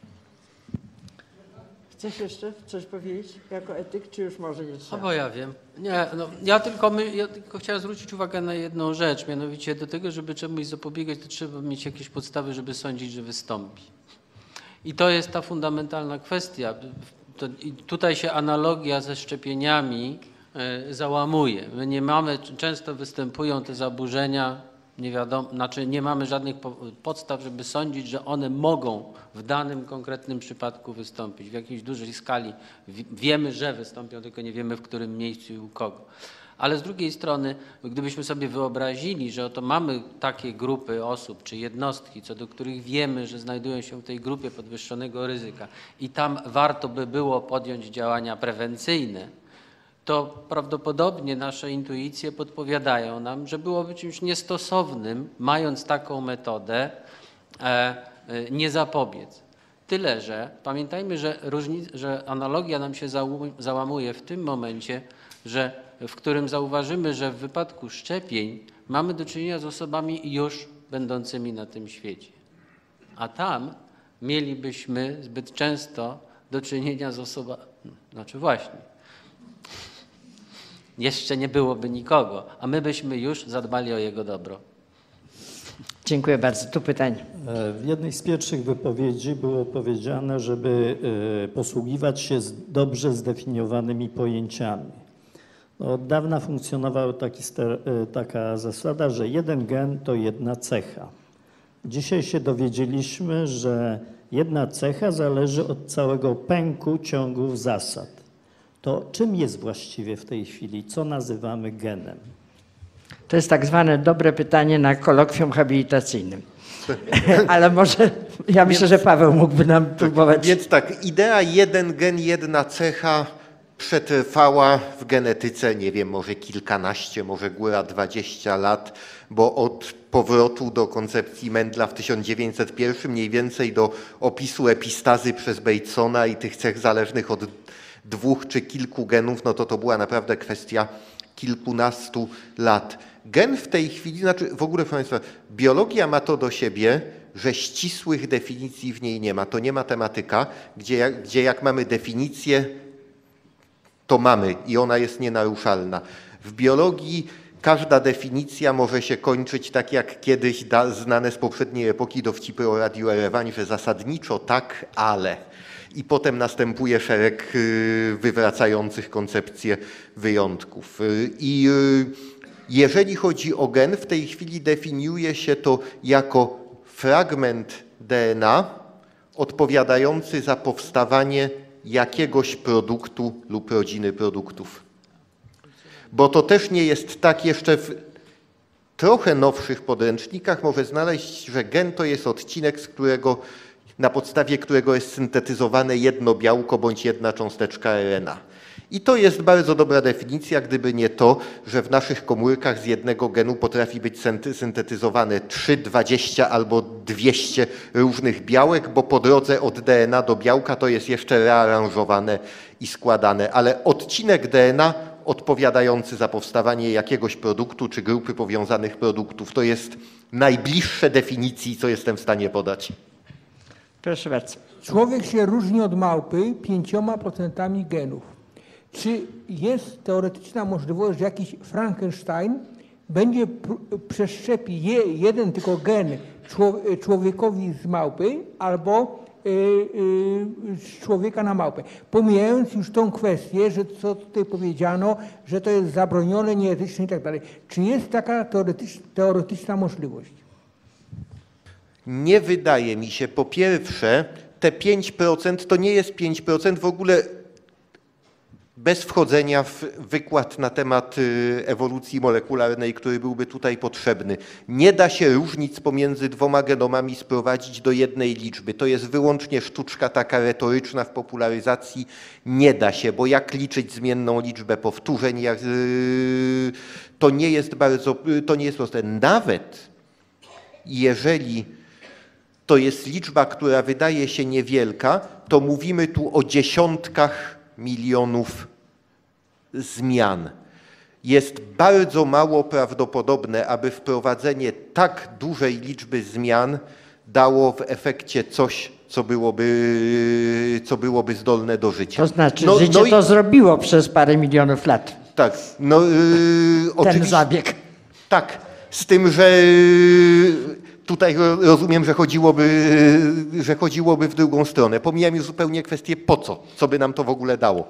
Chcesz jeszcze coś powiedzieć jako etyk, czy już może nie trzeba? No bo ja wiem. Nie, no, ja, tylko my, ja tylko chciałem zwrócić uwagę na jedną rzecz, mianowicie do tego, żeby czemuś zapobiegać, to trzeba mieć jakieś podstawy, żeby sądzić, że wystąpi. I to jest ta fundamentalna kwestia. To, i tutaj się analogia ze szczepieniami y, załamuje. My nie mamy, często występują te zaburzenia, nie wiadomo, znaczy nie mamy żadnych po, podstaw, żeby sądzić, że one mogą w danym konkretnym przypadku wystąpić. W jakiejś dużej skali w, wiemy, że wystąpią, tylko nie wiemy w którym miejscu i u kogo. Ale z drugiej strony, gdybyśmy sobie wyobrazili, że oto mamy takie grupy osób czy jednostki, co do których wiemy, że znajdują się w tej grupie podwyższonego ryzyka i tam warto by było podjąć działania prewencyjne, to prawdopodobnie nasze intuicje podpowiadają nam, że byłoby czymś niestosownym, mając taką metodę, e, e, nie zapobiec. Tyle, że pamiętajmy, że, różnic, że analogia nam się załamuje w tym momencie, że w którym zauważymy, że w wypadku szczepień mamy do czynienia z osobami już będącymi na tym świecie. A tam mielibyśmy zbyt często do czynienia z osobami, znaczy właśnie, jeszcze nie byłoby nikogo, a my byśmy już zadbali o jego dobro. Dziękuję bardzo. Tu pytanie. W jednej z pierwszych wypowiedzi było powiedziane, żeby posługiwać się dobrze zdefiniowanymi pojęciami. No, od dawna funkcjonowała taki, taka zasada, że jeden gen to jedna cecha. Dzisiaj się dowiedzieliśmy, że jedna cecha zależy od całego pęku ciągów zasad. To czym jest właściwie w tej chwili? Co nazywamy genem? To jest tak zwane dobre pytanie na kolokwium habilitacyjnym. Ale może, ja myślę, że Paweł mógłby nam próbować. Więc tak, idea jeden gen, jedna cecha przetrwała w genetyce, nie wiem, może kilkanaście, może góra dwadzieścia lat, bo od powrotu do koncepcji Mendla w tysiąc dziewięćset jeden mniej więcej do opisu epistazy przez Batesona i tych cech zależnych od dwóch czy kilku genów, no to to była naprawdę kwestia kilkunastu lat. Gen w tej chwili, znaczy w ogóle, proszę Państwa, biologia ma to do siebie, że ścisłych definicji w niej nie ma. To nie matematyka, gdzie jak, gdzie jak mamy definicję, to mamy i ona jest nienaruszalna. W biologii każda definicja może się kończyć tak jak kiedyś da, znane z poprzedniej epoki dowcipy o Radiu Erewań, że zasadniczo tak, ale. I potem następuje szereg wywracających koncepcję wyjątków. I jeżeli chodzi o gen, w tej chwili definiuje się to jako fragment D N A odpowiadający za powstawanie jakiegoś produktu lub rodziny produktów. Bo to też nie jest tak, jeszcze w trochę nowszych podręcznikach może znaleźć, że gen to jest odcinek, z którego, na podstawie którego jest syntetyzowane jedno białko bądź jedna cząsteczka R N A. I to jest bardzo dobra definicja, gdyby nie to, że w naszych komórkach z jednego genu potrafi być syntetyzowane trzy, dwadzieścia albo dwieście różnych białek, bo po drodze od D N A do białka to jest jeszcze rearanżowane i składane. Ale odcinek D N A odpowiadający za powstawanie jakiegoś produktu czy grupy powiązanych produktów, to jest najbliższe definicji, co jestem w stanie podać. Proszę bardzo. Człowiek się różni od małpy pięcioma procentami genów. Czy jest teoretyczna możliwość, że jakiś Frankenstein będzie przeszczepi je, jeden tylko gen człowiekowi z małpy albo y, y, z człowieka na małpę? Pomijając już tą kwestię, że co tutaj powiedziano, że to jest zabronione, nieetyczne i tak dalej. Czy jest taka teoretycz, teoretyczna możliwość? Nie wydaje mi się. Po pierwsze, te pięć procent to nie jest pięć procent w ogóle. Bez wchodzenia w wykład na temat ewolucji molekularnej, który byłby tutaj potrzebny. Nie da się różnic pomiędzy dwoma genomami sprowadzić do jednej liczby. To jest wyłącznie sztuczka taka retoryczna w popularyzacji. Nie da się, bo jak liczyć zmienną liczbę powtórzeń, jak, to nie jest bardzo, to nie jest proste. Nawet jeżeli to jest liczba, która wydaje się niewielka, to mówimy tu o dziesiątkach milionów zmian. Jest bardzo mało prawdopodobne, aby wprowadzenie tak dużej liczby zmian dało w efekcie coś, co byłoby, co byłoby zdolne do życia. To znaczy, no, życie no i, to zrobiło przez parę milionów lat. Tak. No, yy, Ten zabieg. Tak, z tym, że tutaj rozumiem, że chodziłoby, że chodziłoby w drugą stronę. Pomijam już zupełnie kwestię po co, co by nam to w ogóle dało.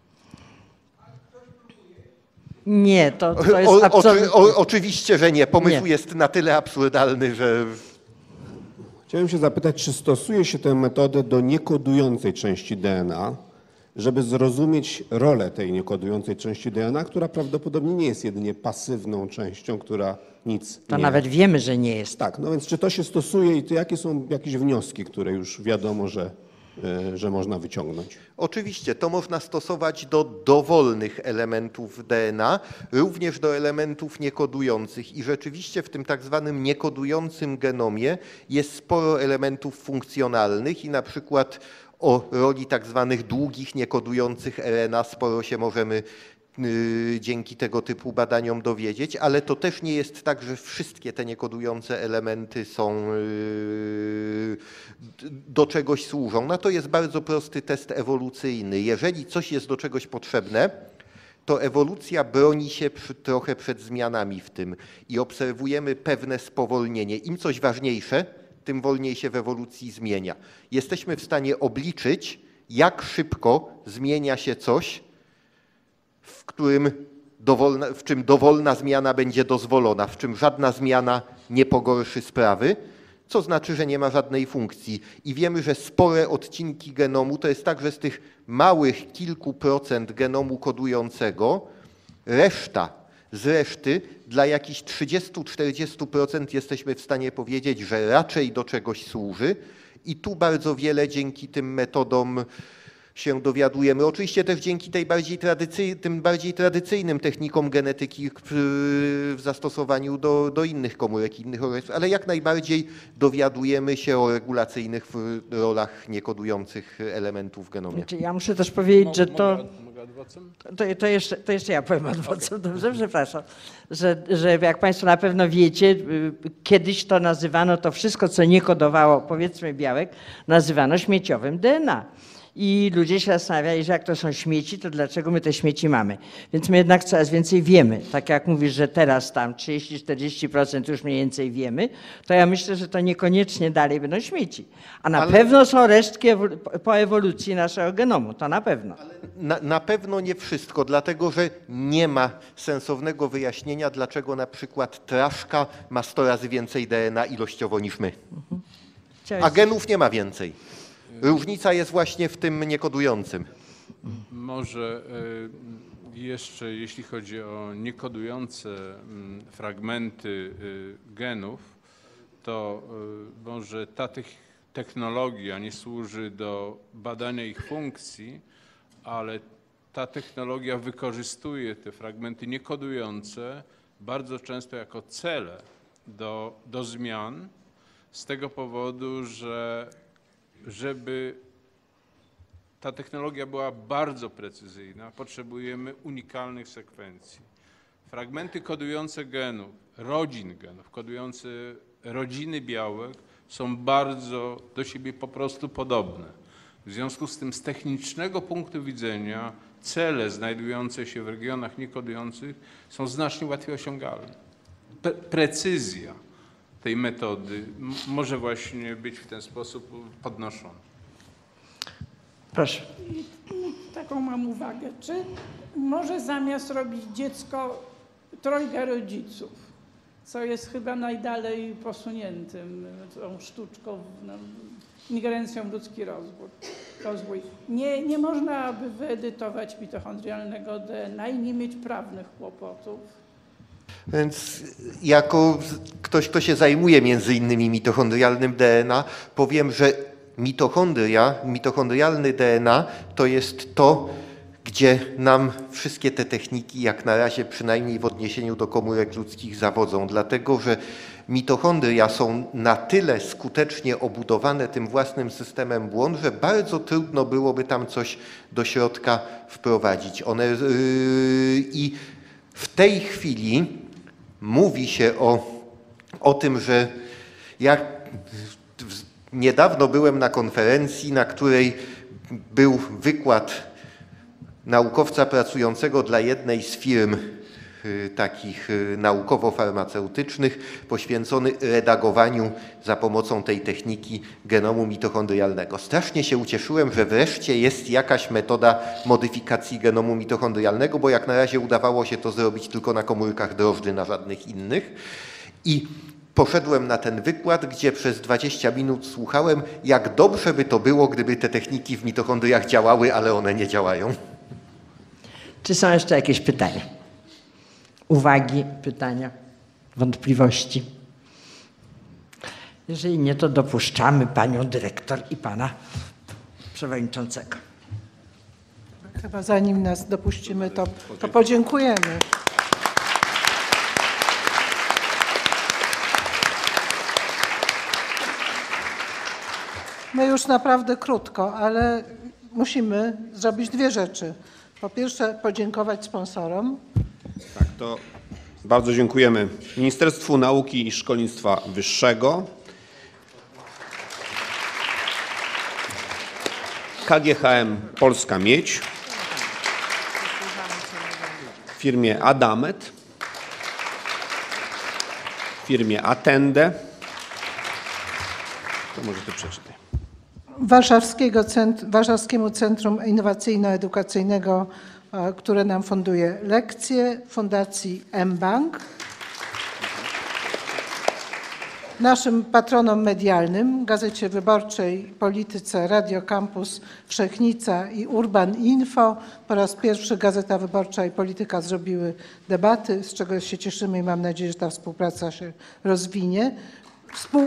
Nie, to, to jest o, absolutnie... o, oczywiście, że nie. Pomysł nie. jest na tyle absurdalny, że... Chciałem się zapytać, czy stosuje się tę metodę do niekodującej części D N A, żeby zrozumieć rolę tej niekodującej części D N A, która prawdopodobnie nie jest jedynie pasywną częścią, która nic To nie... nawet wiemy, że nie jest. Tak, no więc czy to się stosuje i to jakie są jakieś wnioski, które już wiadomo, że, że można wyciągnąć? Oczywiście, to można stosować do dowolnych elementów D N A, również do elementów niekodujących i rzeczywiście w tym tak zwanym niekodującym genomie jest sporo elementów funkcjonalnych i na przykład o roli tak zwanych długich niekodujących R N A sporo się możemy yy, dzięki tego typu badaniom dowiedzieć, ale to też nie jest tak, że wszystkie te niekodujące elementy są yy, do czegoś służą. No to jest bardzo prosty test ewolucyjny. Jeżeli coś jest do czegoś potrzebne, to ewolucja broni się przy, trochę przed zmianami w tym i obserwujemy pewne spowolnienie. Im coś ważniejsze, tym wolniej się w ewolucji zmienia. Jesteśmy w stanie obliczyć, jak szybko zmienia się coś, w którym dowolna, w czym dowolna zmiana będzie dozwolona, w czym żadna zmiana nie pogorszy sprawy, co znaczy, że nie ma żadnej funkcji. I wiemy, że spore odcinki genomu, to jest tak, że z tych małych kilku procent genomu kodującego, reszta z reszty dla jakichś trzydzieści do czterdziestu procent jesteśmy w stanie powiedzieć, że raczej do czegoś służy i tu bardzo wiele dzięki tym metodom się dowiadujemy. Oczywiście też dzięki tej bardziej tradycyj, tym bardziej tradycyjnym technikom genetyki w zastosowaniu do, do innych komórek, innych organizmów, ale jak najbardziej dowiadujemy się o regulacyjnych rolach niekodujących elementów w genomie. Znaczy, ja muszę też powiedzieć, że to... To, to, jeszcze, to jeszcze ja powiem adwocem, dobrze, przepraszam, że, że jak Państwo na pewno wiecie, kiedyś to nazywano, to wszystko, co nie kodowało, powiedzmy białek, nazywano śmieciowym D N A. I ludzie się zastanawiali, że jak to są śmieci, to dlaczego my te śmieci mamy? Więc my jednak coraz więcej wiemy. Tak jak mówisz, że teraz tam trzydzieści do czterdziestu procent już mniej więcej wiemy, to ja myślę, że to niekoniecznie dalej będą śmieci. A na Ale... pewno są resztki po ewolucji naszego genomu, to na pewno. Ale na, na pewno nie wszystko, dlatego że nie ma sensownego wyjaśnienia, dlaczego na przykład traszka ma sto razy więcej D N A ilościowo niż my. Mhm. A genów nie ma więcej. Różnica jest właśnie w tym niekodującym. Może jeszcze jeśli chodzi o niekodujące fragmenty genów, to może ta technologia nie służy do badania ich funkcji, ale ta technologia wykorzystuje te fragmenty niekodujące bardzo często jako cele do, do zmian z tego powodu, że żeby ta technologia była bardzo precyzyjna, potrzebujemy unikalnych sekwencji. Fragmenty kodujące genów, rodzin genów, kodujące rodziny białek są bardzo do siebie po prostu podobne. W związku z tym z technicznego punktu widzenia cele znajdujące się w regionach niekodujących są znacznie łatwiej osiągalne. Pre- precyzja tej metody może właśnie być w ten sposób podnoszona. Proszę. Taką mam uwagę. Czy może zamiast robić dziecko trojga rodziców, co jest chyba najdalej posuniętym tą sztuczką, no, ingerencją w ludzki rozwój, rozwój. Nie, nie można by wyedytować mitochondrialnego D N A i nie mieć prawnych kłopotów? Więc jako ktoś, kto się zajmuje między innymi mitochondrialnym D N A, powiem, że mitochondria, mitochondrialny D N A to jest to, gdzie nam wszystkie te techniki, jak na razie przynajmniej w odniesieniu do komórek ludzkich, zawodzą, dlatego że mitochondria są na tyle skutecznie obudowane tym własnym systemem błon, że bardzo trudno byłoby tam coś do środka wprowadzić. One yy, i w tej chwili mówi się o, o tym, że ja niedawno byłem na konferencji, na której był wykład naukowca pracującego dla jednej z firm takich naukowo-farmaceutycznych poświęcony redagowaniu za pomocą tej techniki genomu mitochondrialnego. Strasznie się ucieszyłem, że wreszcie jest jakaś metoda modyfikacji genomu mitochondrialnego, bo jak na razie udawało się to zrobić tylko na komórkach drożdży, na żadnych innych. I poszedłem na ten wykład, gdzie przez dwadzieścia minut słuchałem, jak dobrze by to było, gdyby te techniki w mitochondriach działały, ale one nie działają. Czy są jeszcze jakieś pytania? Uwagi, pytania, wątpliwości? Jeżeli nie, to dopuszczamy panią dyrektor i pana przewodniczącego. Chyba zanim nas dopuścimy, to, to podziękujemy. My już naprawdę krótko, ale musimy zrobić dwie rzeczy. Po pierwsze, podziękować sponsorom. Tak, to bardzo dziękujemy Ministerstwu Nauki i Szkolnictwa Wyższego, K G H M Polska Miedź, firmie Adamet, firmie Attende. To może ty przeczytaj. Warszawskiego Cent- Warszawskiemu Centrum Innowacyjno-Edukacyjnego, e, które nam funduje lekcje, Fundacji mBank. Naszym patronom medialnym, Gazecie Wyborczej, Polityce, Radio Campus, Wszechnica i Urban Info. Po raz pierwszy Gazeta Wyborcza i Polityka zrobiły debaty, z czego się cieszymy i mam nadzieję, że ta współpraca się rozwinie. Współ...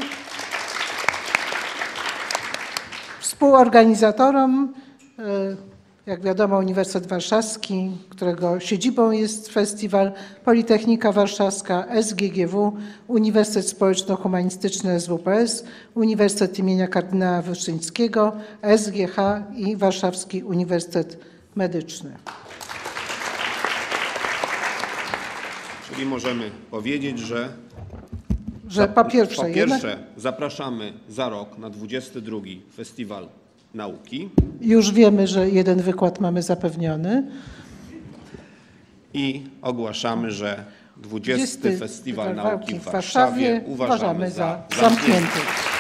Współorganizatorom, jak wiadomo, Uniwersytet Warszawski, którego siedzibą jest festiwal, Politechnika Warszawska, S G G W, Uniwersytet Społeczno-Humanistyczny S W P S, Uniwersytet imienia kardynała Wyszyńskiego, S G H i Warszawski Uniwersytet Medyczny. Czyli możemy powiedzieć, że, że po pierwsze, po pierwsze jednak, zapraszamy za rok na dwudziesty drugi Festiwal Nauki. Już wiemy, że jeden wykład mamy zapewniony. I ogłaszamy, że dwudziesty Festiwal Nauki w w Warszawie Warszawie uważamy za zamknięty.